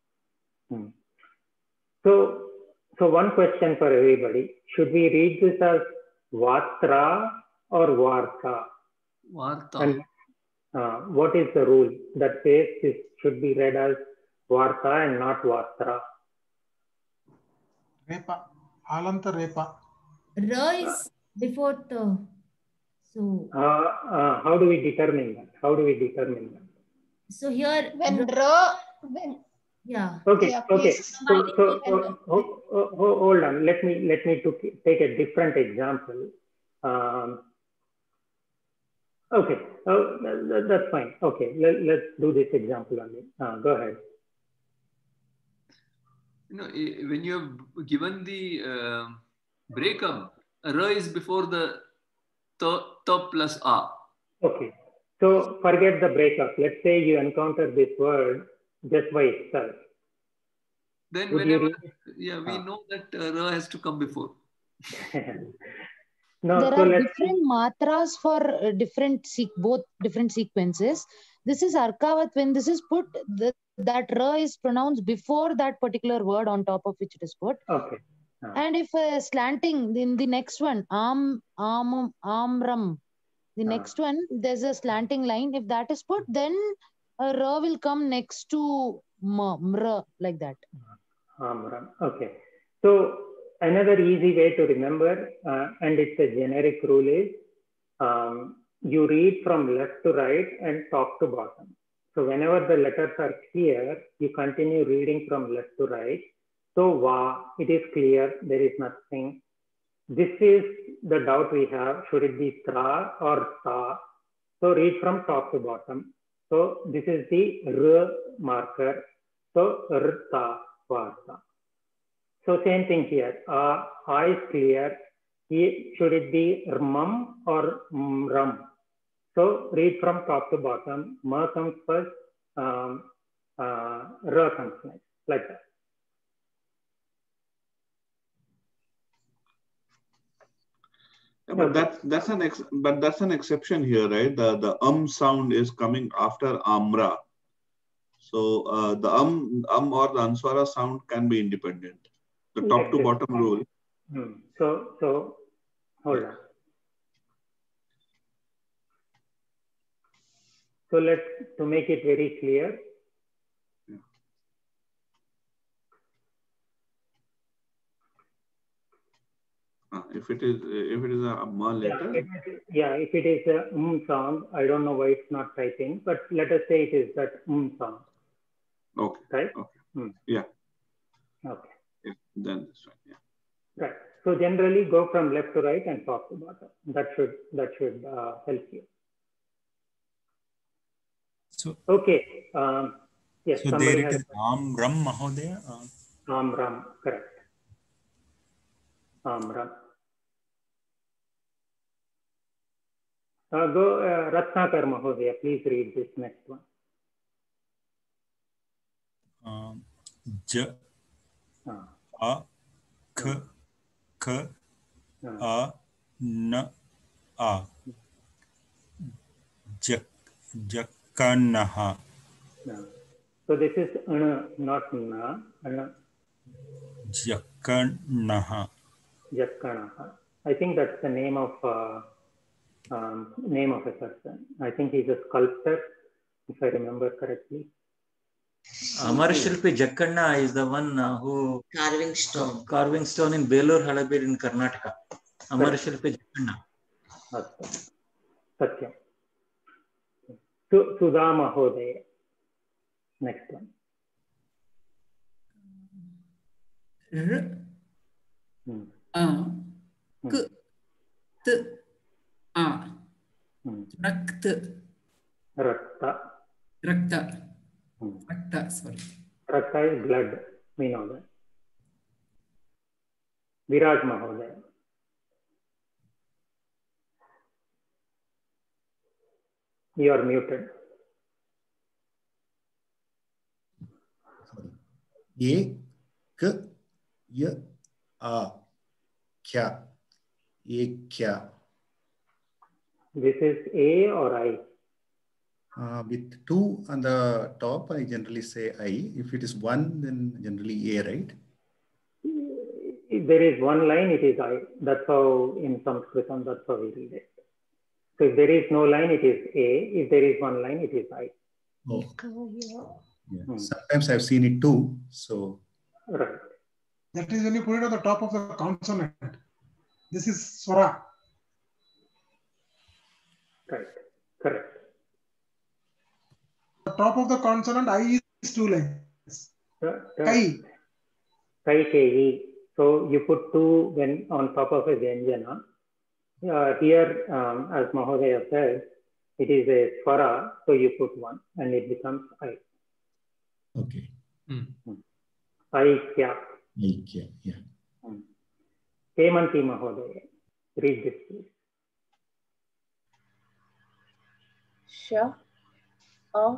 So one question for everybody. Should we read this as Vatra or Vartha? Vartha. And what is the rule that says this should be read as Vartha and not Vatra? Repa. Alanta Repa. Ra is before the. So. How do we determine that? So here. When Ra. Yeah. Okay. Yeah, okay. please. Hold on. Let me take a different example. Okay. That's fine. Okay. Let's do this example only. Go ahead. When you have given the breakup, Ra is before the ta plus A. Okay. So forget the breakup. Let's say you encounter this word just by itself. Then whenever, we know that Ra has to come before. No, there are different matras for both different sequences. This is Arkavat. When this is put, that Ra is pronounced before that particular word on top of which it is put. Okay. And if slanting in the next one, amram, the next one, there's a slanting line. If that is put, then a Ra will come next to mra, like that. Amram. Okay. So another easy way to remember, and it's a generic rule, is you read from left to right and top to bottom. So whenever the letters are clear, you continue reading from left to right. So va, it is clear, there is nothing. This is the doubt we have. Should it be tra or ta? So read from top to bottom. So this is the r marker. So rta, varta. So same thing here. A is clear. Should it be rmam or ram? So read from top to bottom. Ma comes first. Ra comes next. Like that. Yeah, but that's an exception here, right? The sound is coming after amra. So the or the answara sound can be independent. The top to bottom rule. So hold on. So to make it very clear. If it is a ma letter. If it is a sound, I don't know why it's not typing, but let us say it is that sound. Okay. Right? Okay. Yeah. Okay. Yeah. Then that's right. Yeah. Right. So generally go from left to right and top to bottom. That should help you. So okay. Yes. So there it is Amram Mahodaya. Amram, correct. Amram. Go Ratnakar Mahodaya. Please read this next one. J A K K A N A Jakanaha. So this is not na. Jakanaha. Jakanaha. I think that's the name of a person. I think he's a sculptor, if I remember correctly. Amarashilpi Jakkanna is the one who carving stone in Belur Halabir in Karnataka. Amarashilpi Jakkanna. Satyam. Sudha Mahodaya. Next one. R A K T A Rakta. Sorry. Rakta is blood. We know that. Viraj Mahodaya. You are muted. K Y A Kya. Ekya. This is A or I? With 2 on the top, I generally say I. If it is 1, then generally A, right? If there is one line, it is I. That's how in Sanskritam, that's how we read it. So if there is no line, it is A. If there is one line, it is I. Oh. Yeah. Sometimes I've seen it too. So right. That is when you put it on the top of the consonant. This is swara. Right. Correct. The top of the consonant I is 2 lines. Kai. Kai K. So you put 2 when on top of a Vyanjana. Here, as Mahodaya said, it is a swara, so you put 1 and it becomes I. Okay. Aikya. Aikya, yeah. Hemanti Mahodaya. Read this, please. Sha, A,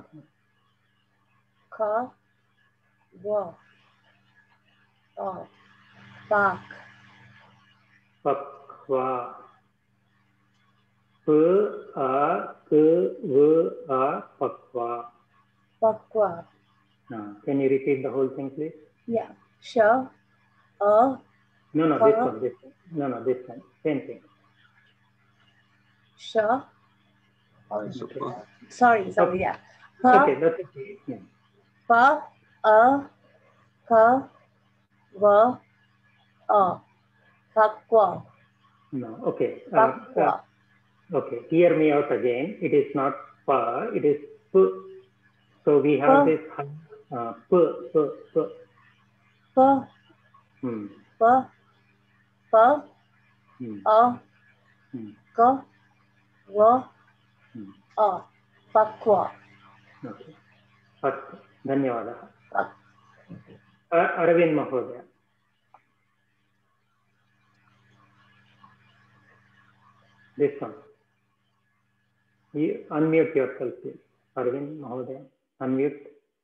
Ka, Wa, A, Pak. Pakwa. P, A, K, V, A, Pakwa. Pakwa. Can you repeat the whole thing, please? Yeah. Sha, A. No, this one. This one. Same thing. Sha. Sorry, yeah. Pa, okay, that's okay. Yeah. Pa, A, Ka, Wa, A. Pakwa. No, okay. Pakwa. Okay, hear me out again. It is not Pa, it is P. So we have this P. Pa. Pa. Pa. A. Ka. Wa. A. Pakwa. Okay. Dhanyawadaha. Aravind Mahodaya. This one. You unmute yourself, please. Aravind Mahodaya. Unmute.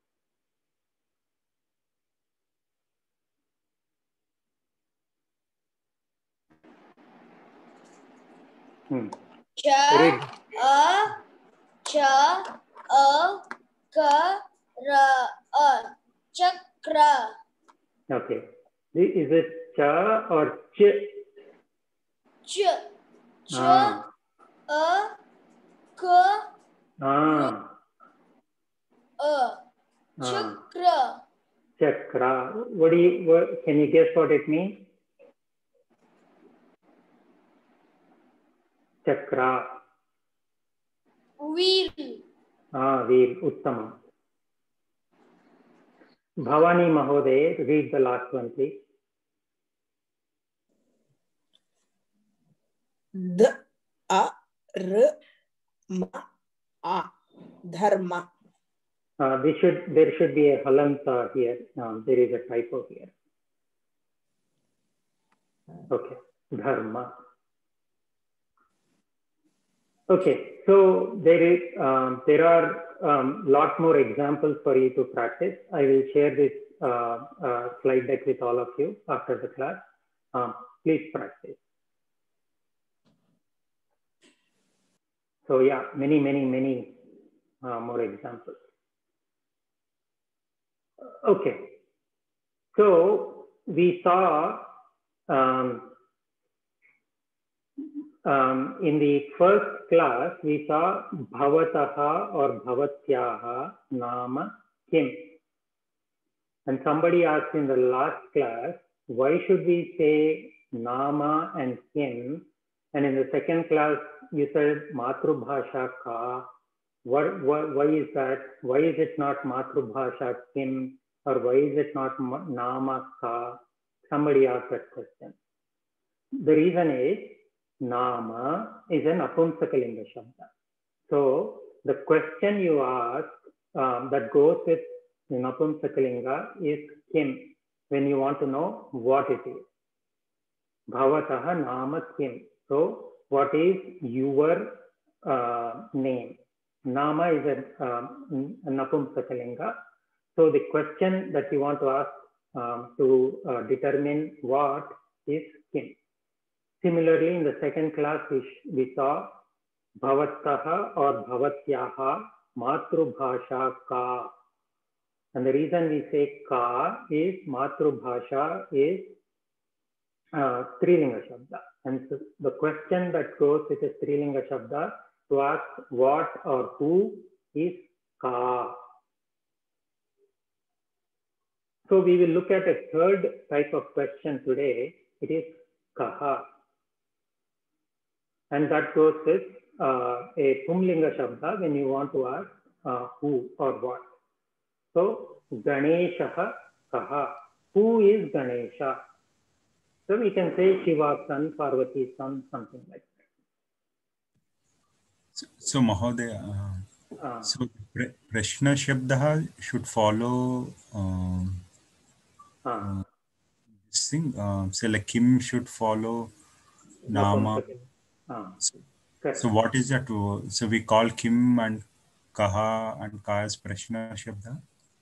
Cha, A, Cha, A, Ka, Ra, A. Chakra. Okay. Is it Cha or Ch? Ch, A, Ka, A. Chakra. Chakra. Can you guess what it means? Chakra. Wheel. Wheel. Uttamam. Bhavani Mahoday, read the last one, please. D-A-R-M-A. Dharma. There should be a halanta here. There is a typo here. Okay, dharma. Okay, so there are lot more examples for you to practice. I will share this slide deck with all of you after the class. Please practice. So yeah, many more examples. Okay, so we saw in the first class, we saw bhavataha or bhavatyaha nama kim. And somebody asked in the last class, why should we say nama and kim? And in the second class, you said matrubhasha ka. Why is that? Why is it not matrubhasha kim? Or why is it not nama ka? Somebody asked that question. The reason is nama is an apumsakalinga shabda. So the question you ask that goes with napumsakalinga is kim, when you want to know what it is. Bhavataha nama kim. So what is your name? Nama is a napumsakalinga. So the question that you want to ask to determine what is kim. Similarly, in the second class, we saw bhavattaha or bhavatyaha matrubhasha ka. And the reason we say ka is matrubhasha is Strilinga Shabda. And so the question that goes with a Strilinga Shabda to ask what or who is ka. So we will look at a third type of question today. It is kaha. And that goes with a Pumlinga Shabda when you want to ask who or what. So Ganeshaha kaha. Who is Ganesha? So we can say Shiva's son, Parvati's son, something like that. So Mahodaya, so Prashna Shabda should follow this thing. Say like Kim should follow Nama. So what is that? So we call Kim and Kaha and Ka as Prashna Shabda?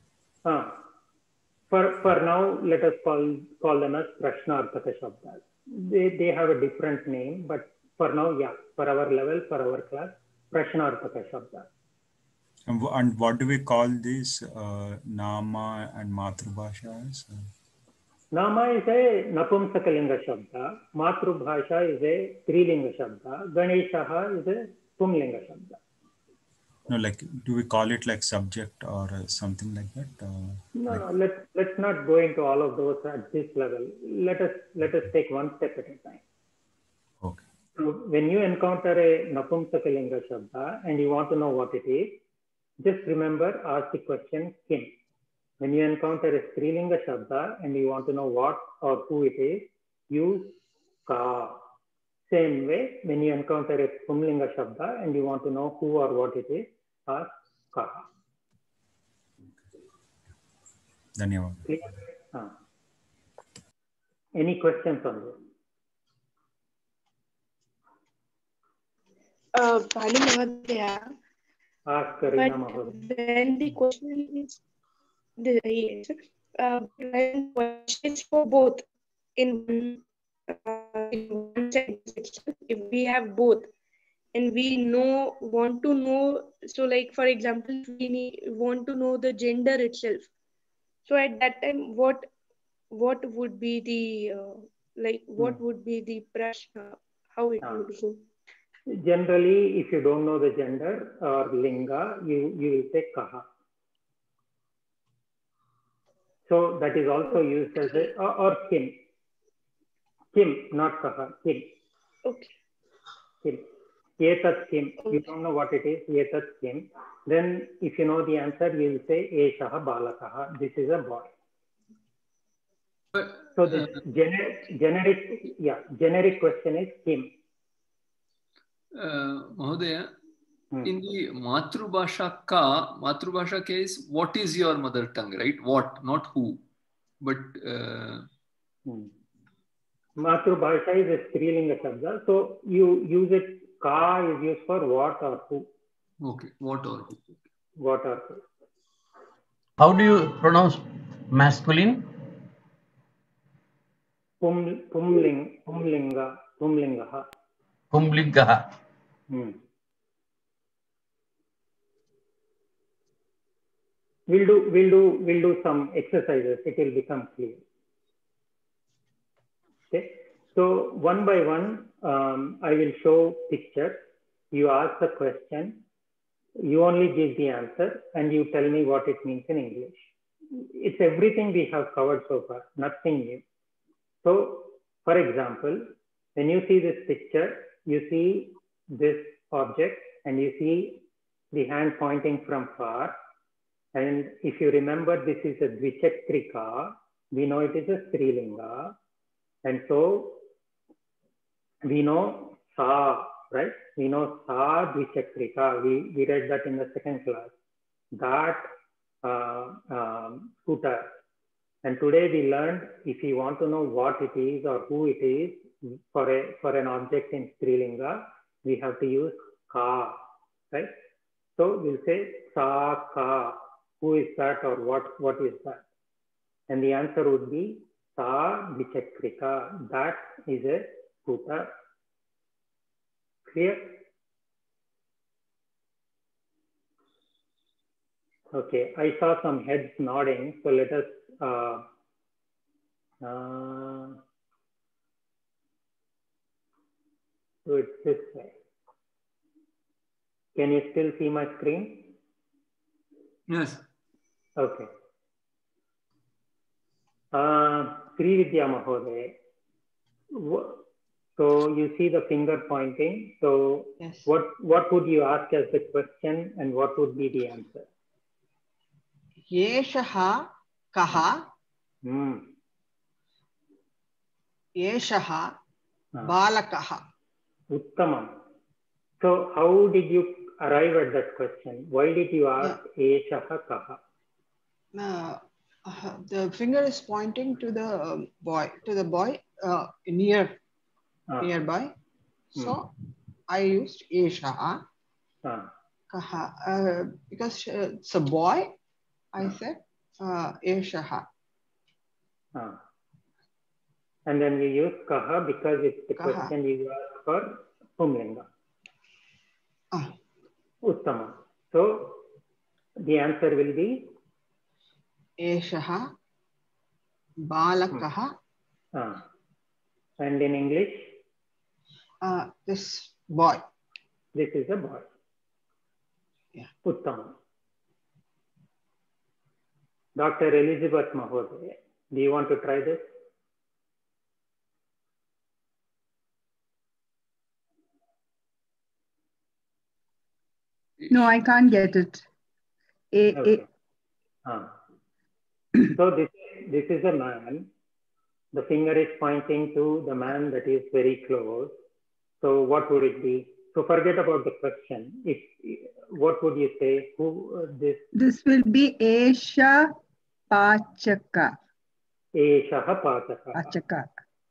For now, let us call them as Prashnarthaka Shabdas. They have a different name, but for now, yeah, for our level, for our class, Prashnarthaka Shabdas. And what do we call these Nama and Matrubhasha? Nama is a Napumsakalinga Shabda, Matrubhasha is a Strilinga Shabda, Ganeshaha is a Pumlinga Shabda. No, like, do we call it like subject or something like that? No, let's not go into all of those at this level. Let us take one step at a time. Okay. So when you encounter a Napumsakalinga Shabda and you want to know what it is, just remember, ask the question Kim. When you encounter a Strilinga Shabda and you want to know what or who it is, use Ka. Same way, when you encounter a Pumlinga Shabda and you want to know who or what it is, ask Ka. Dhanyawad. Any questions on this? Bali Mahodaya. Ask Karina Mahodaya. When the question is when question is for both in one sentence, if we have both and we want to know, so like for example, we want to know the gender itself. So at that time, what would be the what would be the prashna? How it would go? Generally, if you don't know the gender or linga, you will say kaha. So that is also used as a or kim. Kim, not kaha. Kim. Okay. Kim. Etat kim. You don't know what it is. Etat kim. Then, if you know the answer, you will say Eshaha balakaha. This is a boy. So the generic question is kim. Mahodaya, in the Matrubhasha case, what is your mother tongue, right? What, not who, but. Matrubhasha is a Strilinga Shabda. So you use it, ka is used for what or who. Okay, what or who. What or who. How do you pronounce masculine? Pumlingaha. Pumlingaha. We'll do some exercises. It will become clear. Okay. So one by one, I will show pictures. You ask the question. You only give the answer, and you tell me what it means in English. It's everything we have covered so far. Nothing new. So, for example, when you see this picture, you see this object, and you see the hand pointing from far. And if you remember, this is a Dvichakrika. We know it is a Strilinga. And so we know Sa, right? We know Sa Dvichakrika. We read that in the second class. That scooter. And today we learned, if you want to know what it is or who it is for an object in Strilinga, we have to use Ka, right? So we'll say Sa Ka. Who is that or what is that? And the answer would be Sa Dvichakrika. That is a scooter. Clear? Okay, I saw some heads nodding, so let us do it this way. Can you still see my screen? Yes. Okay. Srividya Mahodaya. So you see the finger pointing. So yes. What would you ask as the question, and what would be the answer? Yeshaha kaha. Yeshaha balakaha. Uttamam. So how did you arrive at that question? Why did you ask Yeshaha kaha? The finger is pointing to the boy, nearby. So I used Esha Kaha. Because it's a boy, I said Eshaha. And then we use Kaha because it's the question you asked for Pumlinga. Uttama. So the answer will be Eshaha Balakaha. And in English? This boy. This is a boy. Yeah. Uttama. Dr. Elizabeth Mahodaya, do you want to try this? No, I can't get it. Okay. So this is a man. The finger is pointing to the man that is very close. So what would it be? So forget about the question. What would you say? Who this? This will be Esha Pachaka. Eshaha Pachaka.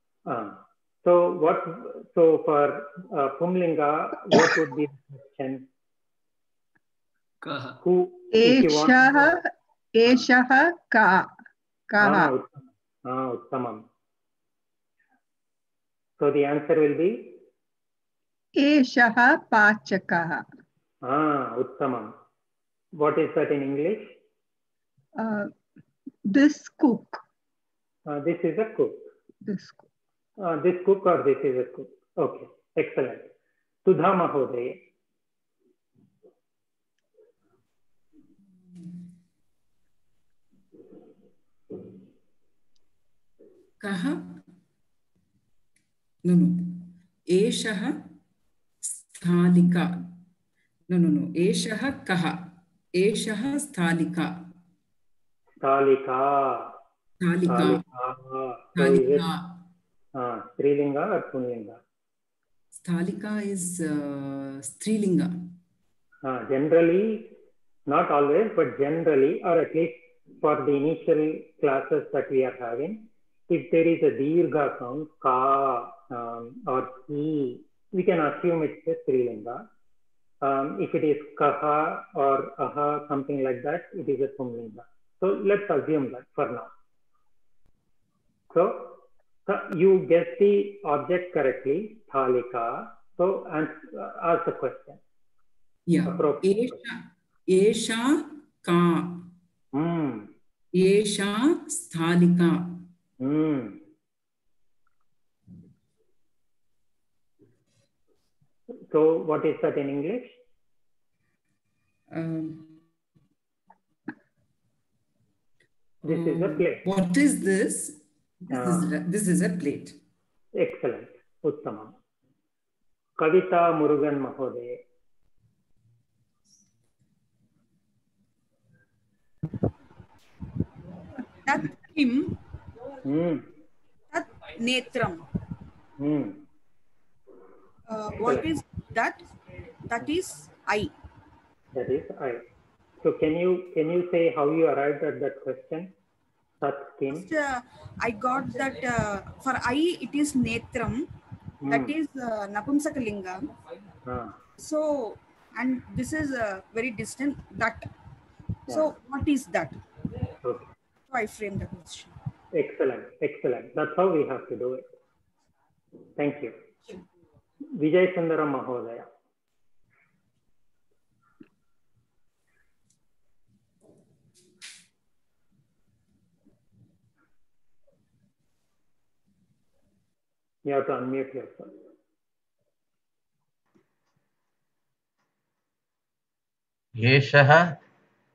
So for Pumlinga, what would be the question? Who? Eshaha Ka. Kaha. Uttamam. So the answer will be? Eshaha Pachakaha. Uttamam. What is that in English? This cook. This is a cook. This cook. This cook or this is a cook. Okay, excellent. Sudha Mahodaya. Kaha? No. Eshaha Sthalika. No. Eshaha kaha. Eshaha sthalika. Sthalika. Sthalika. So is it Strilinga or Punlinga? Sthalika is Strilinga. Generally, not always, but generally, or at least for the initial classes that we are having, if there is a dirgha sound, ka or ki, we can assume it's a Strilinga. If it is kaha or aha, something like that, it is a Pumlinga. So let's assume that for now. So you guess the object correctly, Thalika. So ask the question. Yeah. Esha ka. Esha sthalika. So what is that in English? This is a plate. What is this? This is a plate. Excellent. Uttamam. Kavita Murugan Mahodaya. Tat kim. Tat netram. What is that? That is I. That is I. So can you say how you arrived at that question? Tat kim. I got that for I it is netram. That is Napumsakalinga. So and this is very distant that. So what is that? So I framed the question. Excellent. That's how we have to do it. Thank you. Vijay Sundaram Mahodaya. You have to unmute yourself. Yeshaha.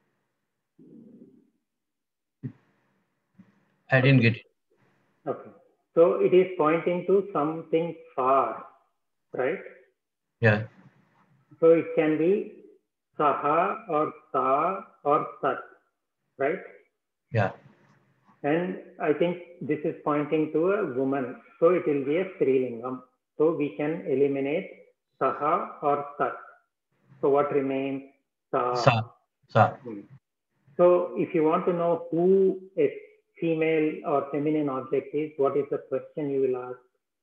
I didn't get it. Okay. So it is pointing to something far, right? Yeah. So it can be saha or sa or sat, right? Yeah. And I think this is pointing to a woman. So it will be a Strilingam. So we can eliminate saha or sat. So what remains? Sa. Sa. So if you want to know who a female or feminine object is, what is the question you will ask?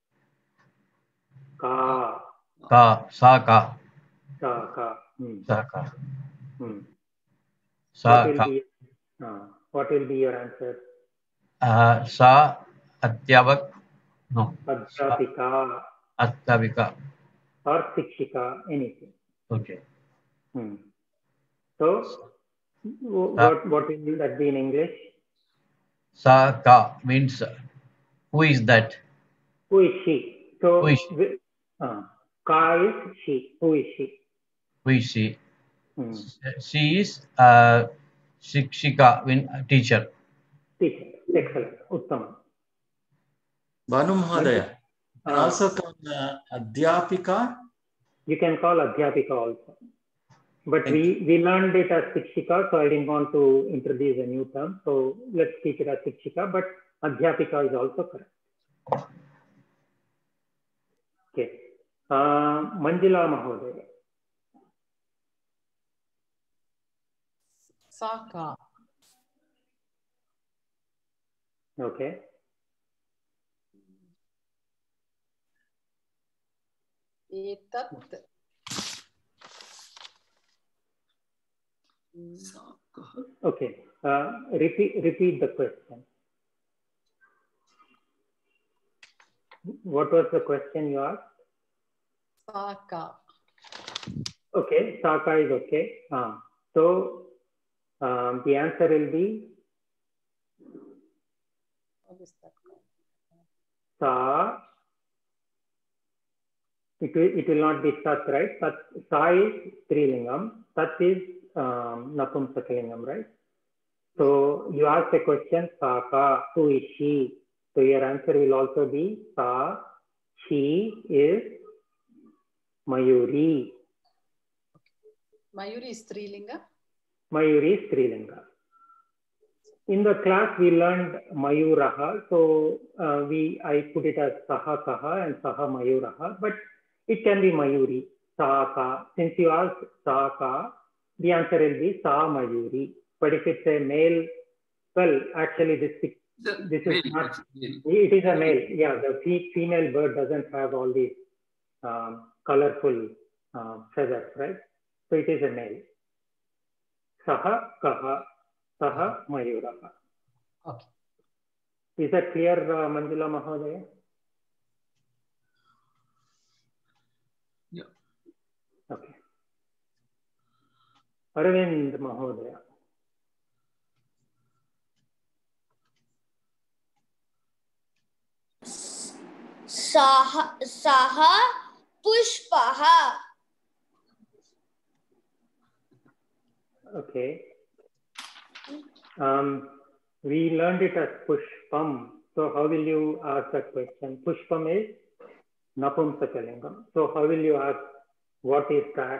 Ka. Sa ka. Sa ka. Sa ka. Sa ka. What will be your answer? Sa adhyavak. No. Adhyapika. Adhyapika. Or Sikshika, anything. Okay. So, what will that be in English? Sa ka means who is that? Who is she? So, who is she? Ka is she. Who is she? Who is she? She is Shikshika, teacher. Teacher. Excellent. Uttama. Banu Mahadaya. And also call Adhyapika. You can call Adhyapika also. But we learned it as Sikshika, so I didn't want to introduce a new term. So let's keep it as Sikshika, but Adhyapika is also correct. Okay. Manjula Mahodaya. Saka. Okay. Etat. Okay. Repeat the question. What was the question you asked? Saka. Okay, Saka is okay. So the answer will be Sa. It will not be Sat, right? Sa is Strilingam. Sat is Napumsakalingam, right? So you ask the question, Saka, who is she? So your answer will also be Sa, she is Mayuri. Mayuri is Strilinga. Mayuri is Strilinga. In the class, we learned Mayuraha. So I put it as Saha Kaha and Saha Mayuraha, but it can be Mayuri, Saha Ka. Since you asked Saha Ka, the answer will be Saha Mayuri. But if it's a male, well, actually this is not, it is a male. Yeah, the female bird doesn't have all these colorful feathers, right? So it is a male. Saha Kaha, Saha Mayuraha. Okay. Is that clear, Manjula Mahodaya? Yeah. Okay. Arvind Mahodaya. Saha Pushpaha. Okay. We learned it as Pushpam. So how will you ask that question? Pushpam is Napumsakalingam. So how will you ask, what is that?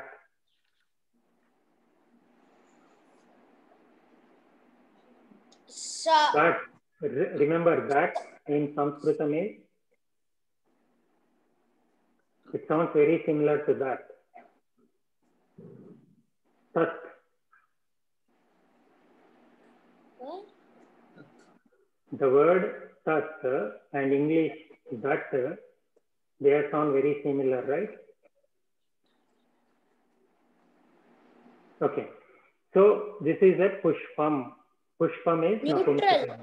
That, remember that in Sanskritam is, it sounds very similar to that. Tat. The word tat and English that, they sound very similar, right? Okay. So this is a Pushpam. Pushpam is neutral.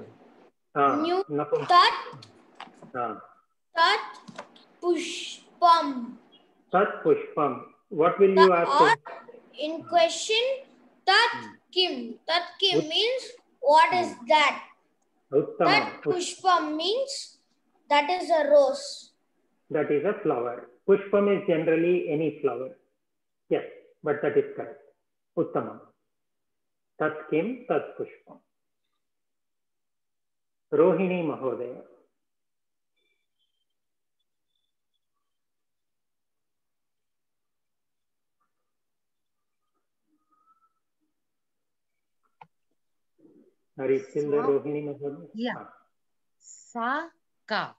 Tat Pushpam. Tat Pushpam. What will you ask? In question, Tat Kim. Tat Kim means what is that? Tat Pushpam means that is a rose. That is a flower. Pushpam is generally any flower. Yes, but that is correct. Uttamam. Tat Kim, Tat Pushpam. Rohini Mahodaya. Are you still there, Rohini Mahodaya? Yeah. Sa Ka.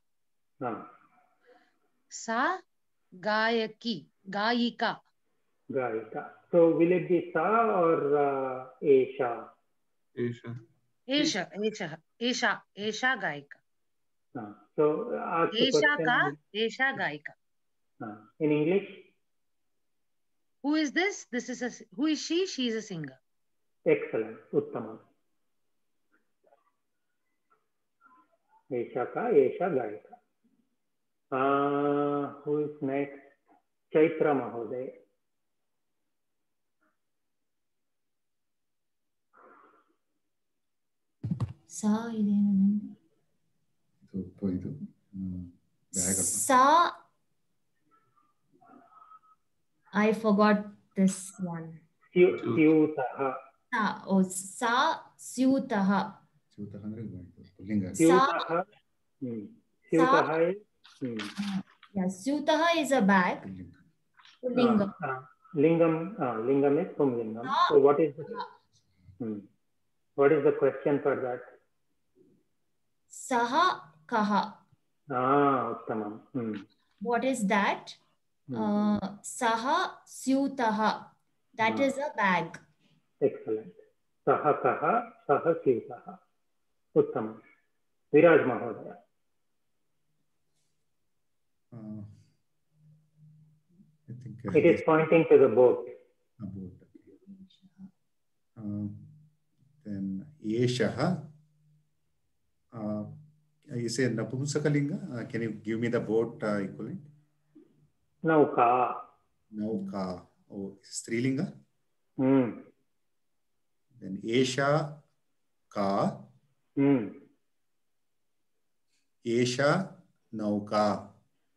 Sa Gayaki. Gayika. Gayika. So will it be Sa or Esha? Esha Gayika. So ask the question. Esha Gayika. In English? Who is this? Who is she? She is a singer. Excellent. Uttamam. Esha Ka, Esha Gayika. Who is next? Chaitra Mahodaya. Sa I forgot this one. Syutaha. Sa Syutaha. Syutaha is a bag. Lingam. Lingam is Pumlingam. So what is the question for that? Saha Kaha. Uttamam. What is that? Saha Syutaha. That is a bag. Excellent. Saha Kaha, Saha Syutaha. Uttamam. Viraj Mahodaya. I think it is pointing to the boat. Then Yeshaha. You say Napumsakalinga. Can you give me the boat equivalent? Nauka. Nauka. Oh, Strilinga. Then Esha Ka. Esha Nauka.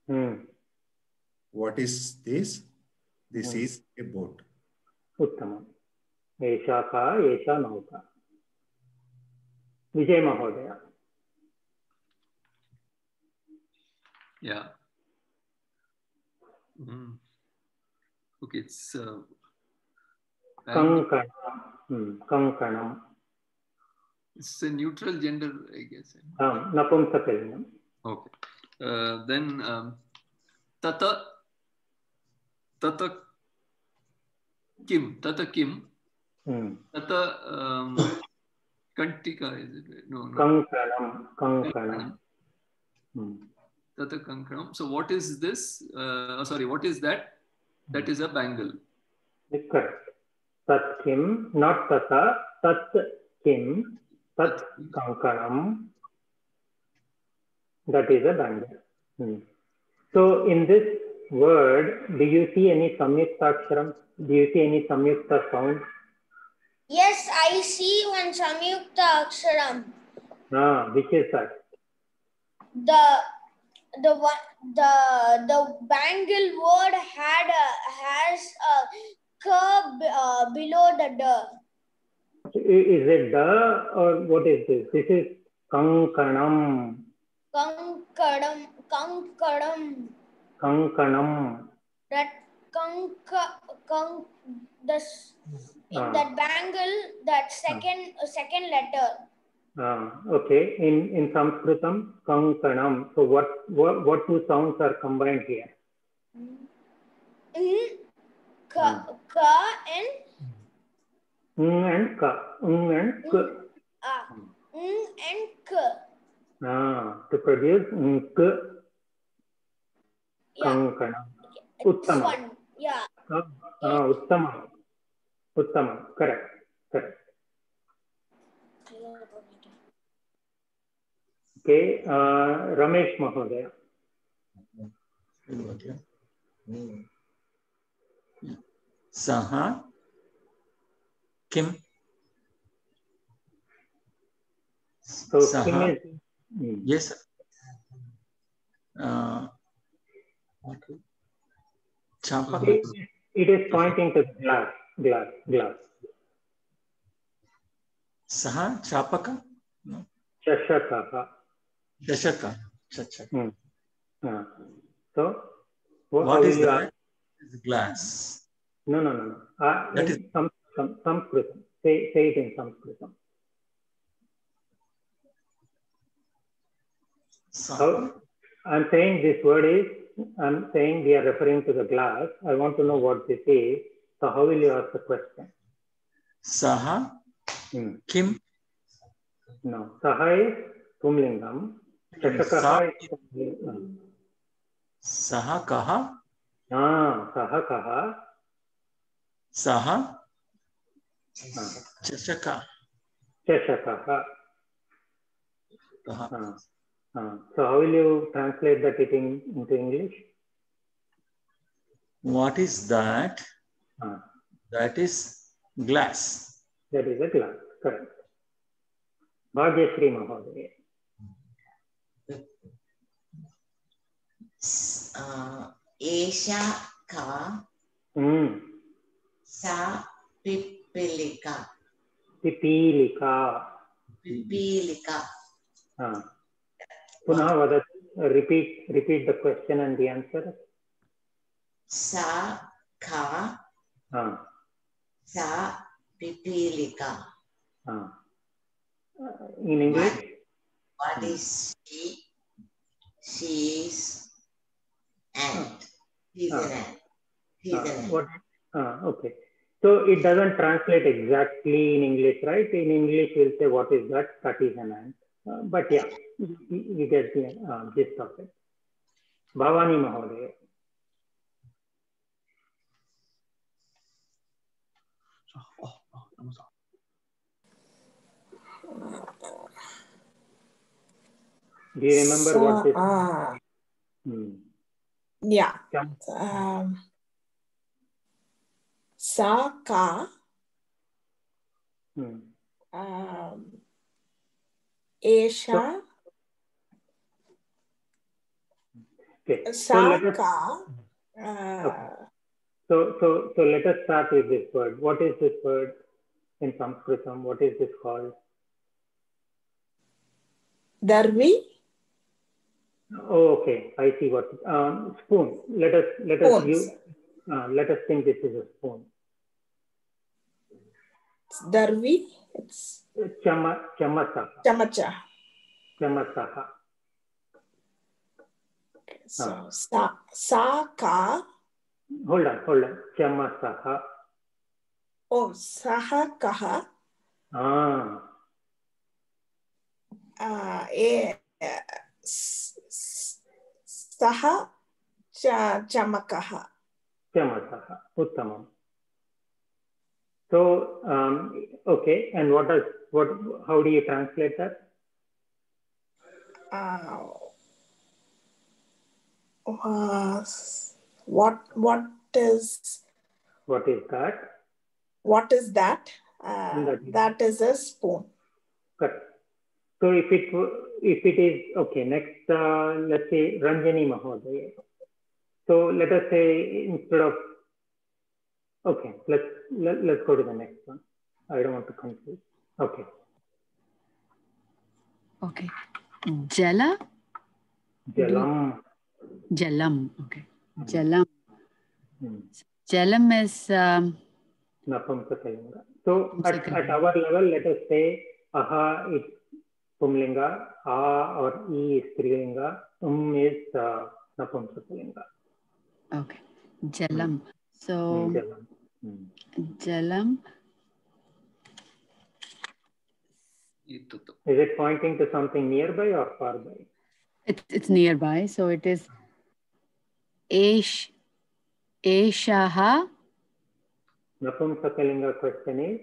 What is this? This is a boat. Uttamam. Esha Ka, Esha Nauka. Vijay Mahodaya. Yeah. Okay, it's Kankanam. Kankanam. It's a neutral gender, I guess. Napumsakalingam. Okay. Then Tata Kim. Tata Kim. Tata Kantika, is it? No. Kankanam. Tata Kankanam. So what is this? Sorry, what is that? That is a bangle. Correct. Tat Kim, not Tata. Tat Kim. Tat Kankanam. That is a bangle. So in this word, do you see any samyukta aksharam? Do you see any samyukta sound? Yes, I see one samyukta aksharam. Which is that? The bangle word has a curve below the d. Is it the or what is this? This is Kankanam. Kankanam. That in that bangle, that second letter. Okay. In Sanskritam, Kankanam. So what two sounds are combined here? Ka and and ka. And k. And k. To produce k. Kankanam. Uttama. Yeah. Uttama. Uttama. Correct. Okay. Ramesh Mahodaya. Saha Kim. So Saha. Kim is, yes. Chapaka. It is pointing to the glass. Saha Chapaka? No. Chashaka. So what is that? Glass. No. That is Sanskritam. Say it in Sanskritam. So I'm saying this word is, I'm saying we are referring to the glass. I want to know what this is. So how will you ask the question? Saha Kim? No. Saha is Pumlingam. Chashakaha is Pumlingam. Saha Kaha? Saha Kaha. Saha Chashaka. Chashakaha. So how will you translate that into English? What is that? That is glass. That is a glass, correct. Bhagyashree Mahodaya. Esha ka sa pipilika. Pipilika. Punah vadat. Repeat the question and the answer. Sa ka sa pipilika. In English? What is she? She is ant. He's an ant. He's an ant. Okay. So it doesn't translate exactly in English, right? In English, we'll say, what is that? That is an ant. But yeah, you get the gist of it. Bhavani Mahodaya. Do you remember what this is? Yeah. Sa ka Esha Sa ka. So let us start with this word. What is this word in Sanskritam? What is this called? Darvi. Oh, okay. I see what spoon. Let us use Let us think this is a spoon. It's darvi. It's chamasaha. Chamacha. Chamasaha. So sa-ka. Hold on. Chamasaha. Oh, saha kaha. Saha chamakaha. Chamasaha. Uttamam. So, okay. And how do you translate that? What is that? What is that? That is a spoon. Correct. So if it is okay, next let's say Ranjani Mahodaya. So let us say instead of okay, let's go to the next one. I don't want to confuse. Okay. Okay. Jala. Jalam. Jalam. Okay. Jalam. Jalam is Napumsakalinga. So at our level, let us say aha is Pumlinga, a or e is Strilinga, is Napumsakalinga. okay. Jalam. So Jalam. Is it pointing to something nearby or far by? It's nearby. So it is Eshaha. Napumsakalinga question is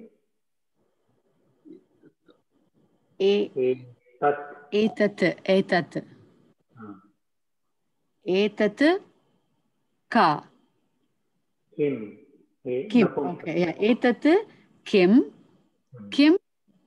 Etat ka. Kim. Okay, yeah. Etat kim. Kim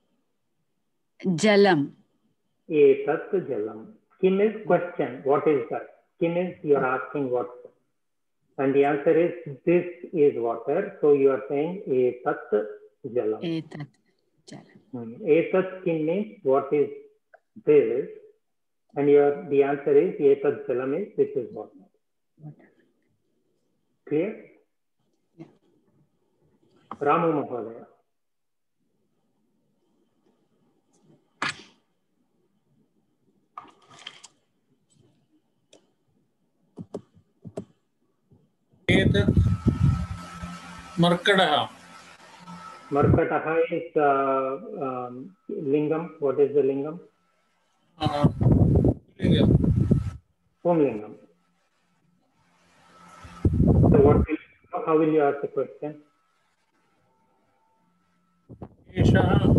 jalam. Etat jalam. Kim is question. What is that? Kim is you are asking what. And the answer is this is water. So you are saying etat jalam. Etat jalam. Etat kim means what is this? And the answer is etat jalam is this is water. Clear? Yeah. Ramu Mahodaya. Markadaha. Markadaha is lingam. What is the lingam? Lingam. Pumlingam. So how will you ask the question? Eshaha.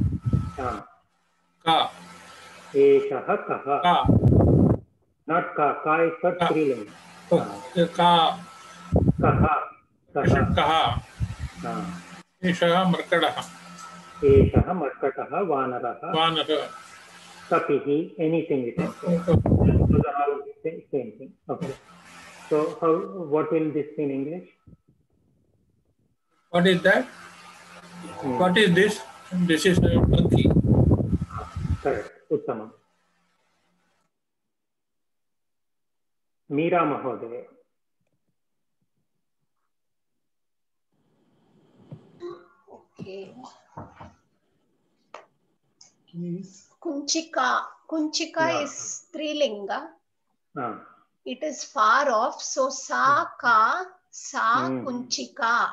Ka. Eshaha kaha. Ka. Not ka. Ka is for Strilinga. Ka. Kaha. Kaha. Eshaha markadaha. Eshaha markadaha vanaraha. Vanara. Kapihi. Anything you can say. Those are all same thing. Okay. So what will this be in English? What is that? What is this? This is a monkey. Correct. Uttamam. Meera Mahodaya. Okay. Kunchika is Strilinga. It is far off. So sa kunchika.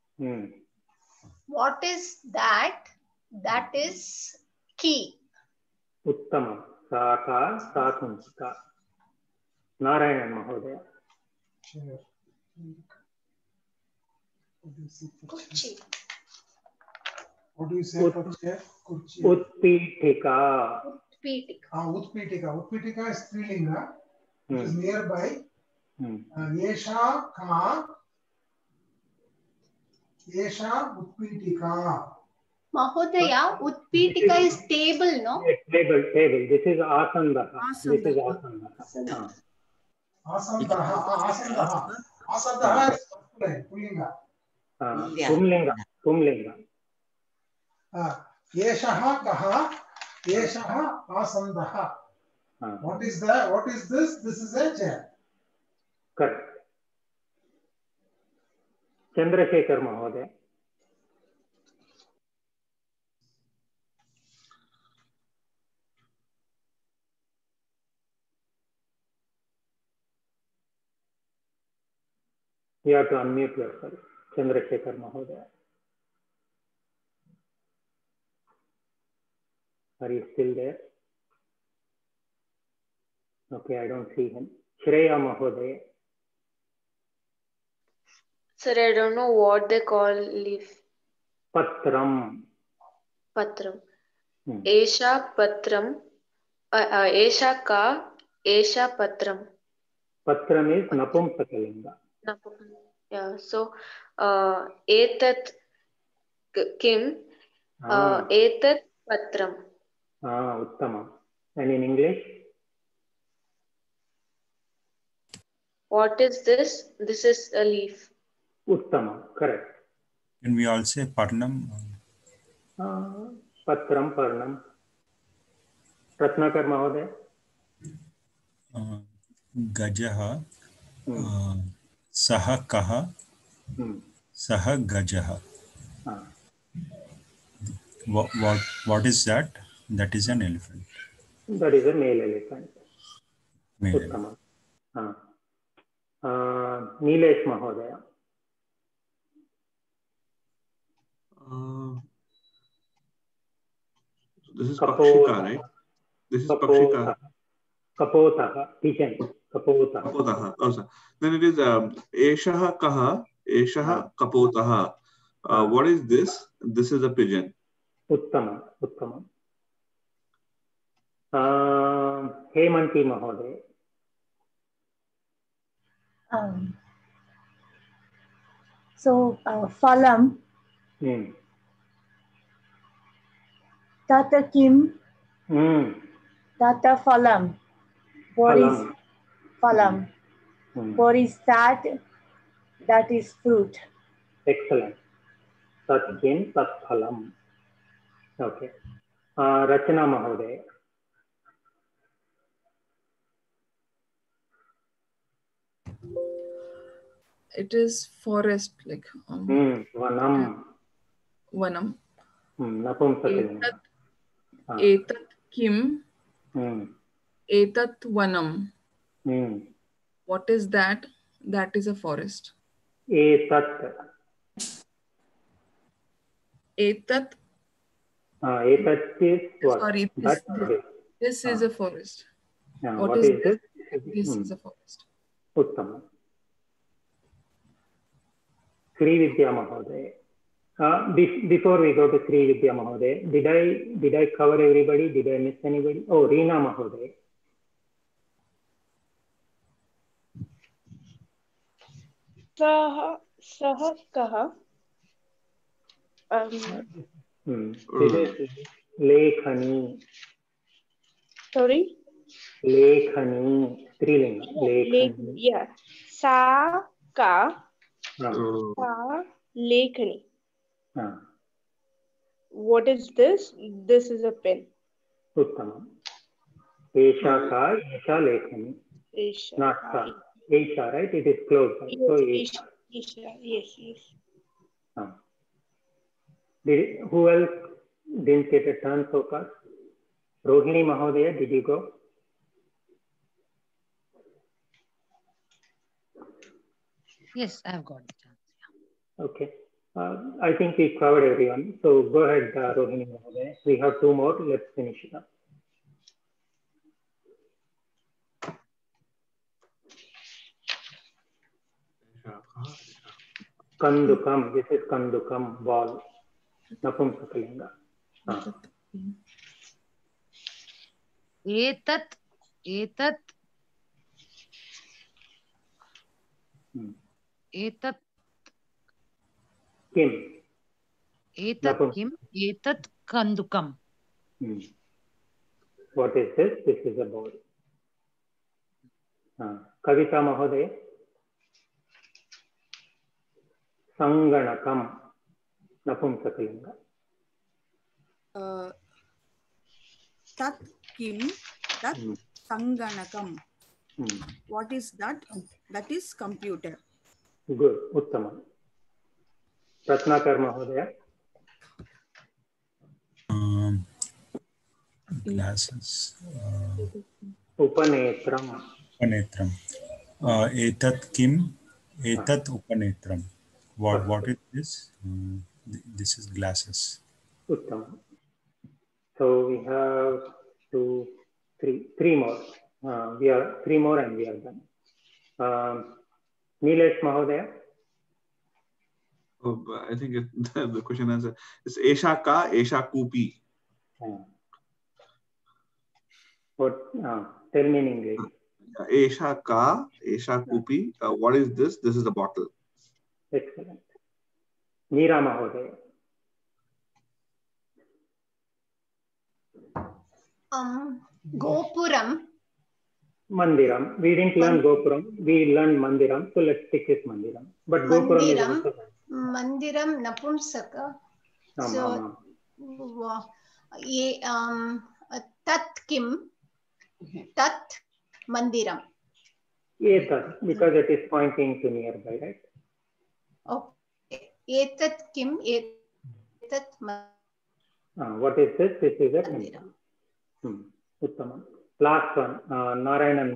What is that? That is key. Uttamam. Sa kunchika. Narayan Mahodaya. Kuchi. What do you say for chair? Utpitika. Utpitika. Utpitika is Strilinga. It is nearby. Yesha ka. Yesha Utpitika. Mahodaya, Utpitika is table, no? Table. This is Asandaha. This is Asandaha. Asandaha is Pumlinga. Pumlinga. Yeshaha kaha. Yeshaha asandaha. What is that? What is this? This is a chair. Correct. Chandrasekhar Mahodaya. You have to unmute yourself. Chandrasekhar Mahodaya. Are you still there? Okay, I don't see him. Shreya Mahodaya. Sir, I don't know what they call leaf. Patram. Patram. Esha Patram. Esha Ka. Esha Patram. Patram is Napumsakalinga. Yeah, so Etat Kim. Etat Patram. Uttama. And in English? What is this? This is a leaf. Uttama, correct. Can we all say Parnam? Patram, Parnam. Ratnakar Mahodaya. Gajaha. Saha Kaha. Saha Gajaha. What is that? That is an elephant. That is a male elephant. Male Uttama. Nilesh Mahodaya. This is Pakshika, right? This is Pakshika. Kapotaha. Pigeon. Kapotaha. Kapotaha. Oh, sorry. Then it is Eshaha Kaha. Eshaha Kapotaha. What is this? This is a pigeon. Uttama. Uttama. Hemanti Mahodaya. Phalam. Tata Kim. Tata Phalam. What is Phalam? What is that? That is fruit. Excellent. Tat Kim, Tat Phalam. Okay. Rachana Mahodaya. It is forest, like Vanam. Vanam. Napumsakalinga. Etat Kim. Etat Vanam. What is that? That is a forest. Etat. Etat. Etat is what? Sorry, this is a forest. What is this? This is a forest. Uttama. Sri Vidya Mahodaya. Before we go to Sri Vidya Mahodaya, did I cover everybody? Did I miss anybody? Oh, Reena Mahodaya. Saha Kaha. This is Lekhani. Sorry? Lekhani. Strilinga. Lekhani. Yeah. Sa Ka. Sa Lekhani. What is this? This is a pen. Uttama. Esha Ka, Esha Lekhani. Esha. Not Ka. Esha, right? It is closed. Yes, So Esha. Esha. Yes, yes. Who else didn't get a turn so far? Rohini Mahodaya, did you go? Yes, I've got the chance. Yeah. Okay. I think we covered everyone. So go ahead, Rohini Mahodaya. We have two more. Let's finish it up. Kandukam. This is Kandukam, ball. Napumsakalinga. Etat. Etat. Kim. Etat Kim. Etat Kandukam. What is this? This is a ball. Kavita Mahodaya. Sanganakam. Napumsakalinga. Tat Kim. Tat Sanganakam. What is that? That is computer. Good. Uttama. Ratnakar Mahodaya. Glasses. Upanetram. Upanetram. Etat kim? Etat upanetram. What is this? This is glasses. Uttam. So we have three more. We are three more and we are done. Nilesh Mahodaya. Oh, I think the question answer is Esha ka, Esha kupi. What? Tell me in English. Esha ka, Esha kupi. What is this? This is the bottle. Excellent. Meera Mahodaya. Gopuram. Mandiram. We didn't learn Gopuram. We learned Mandiram. So let's stick with Mandiram. But Gopuram is also Mandiram Napumsaka. So Tat Kim. Tat Mandiram. Etat, because it is pointing to nearby, right? Okay. Etat Kim. Etat Mandiram. What is this? This is a Mandiram. Uttama. Last one, Narayanan.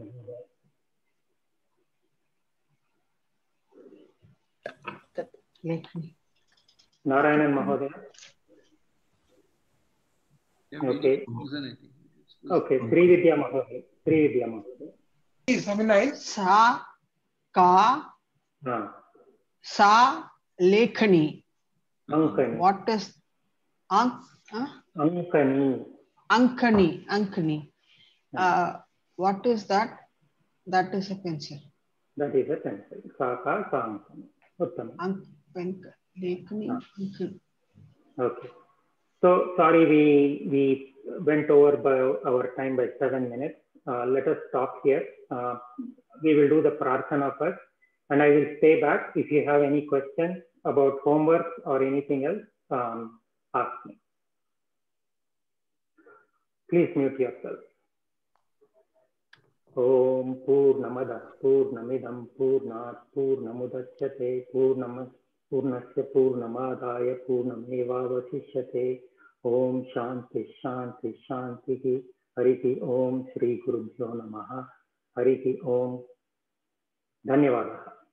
Narayanan Mahodaya. Okay. Okay. Srividya Mahodaya. Srividya Mahodaya. Sa ka sa lekhani. Ankani. What is Ankani. Ankani. What is that? That is a pencil. That is a pencil. Sa ka sa ankani. Uttama. Lekhani. Okay. So sorry, we went over by our time by 7 minutes. Let us stop here. We will do the prarthana first, and I will stay back. If you have any questions about homework or anything else, ask me. Please mute yourself. Om Purnamada Purnamidam Purnat Purnamudachyate Purnasya Purnamadaya Purnameva Vasishyate. Om Shanti Shanti Shanti. Hariti Om Shri Gurubhyo Namaha. Hariti Om. Dhanyavadaha.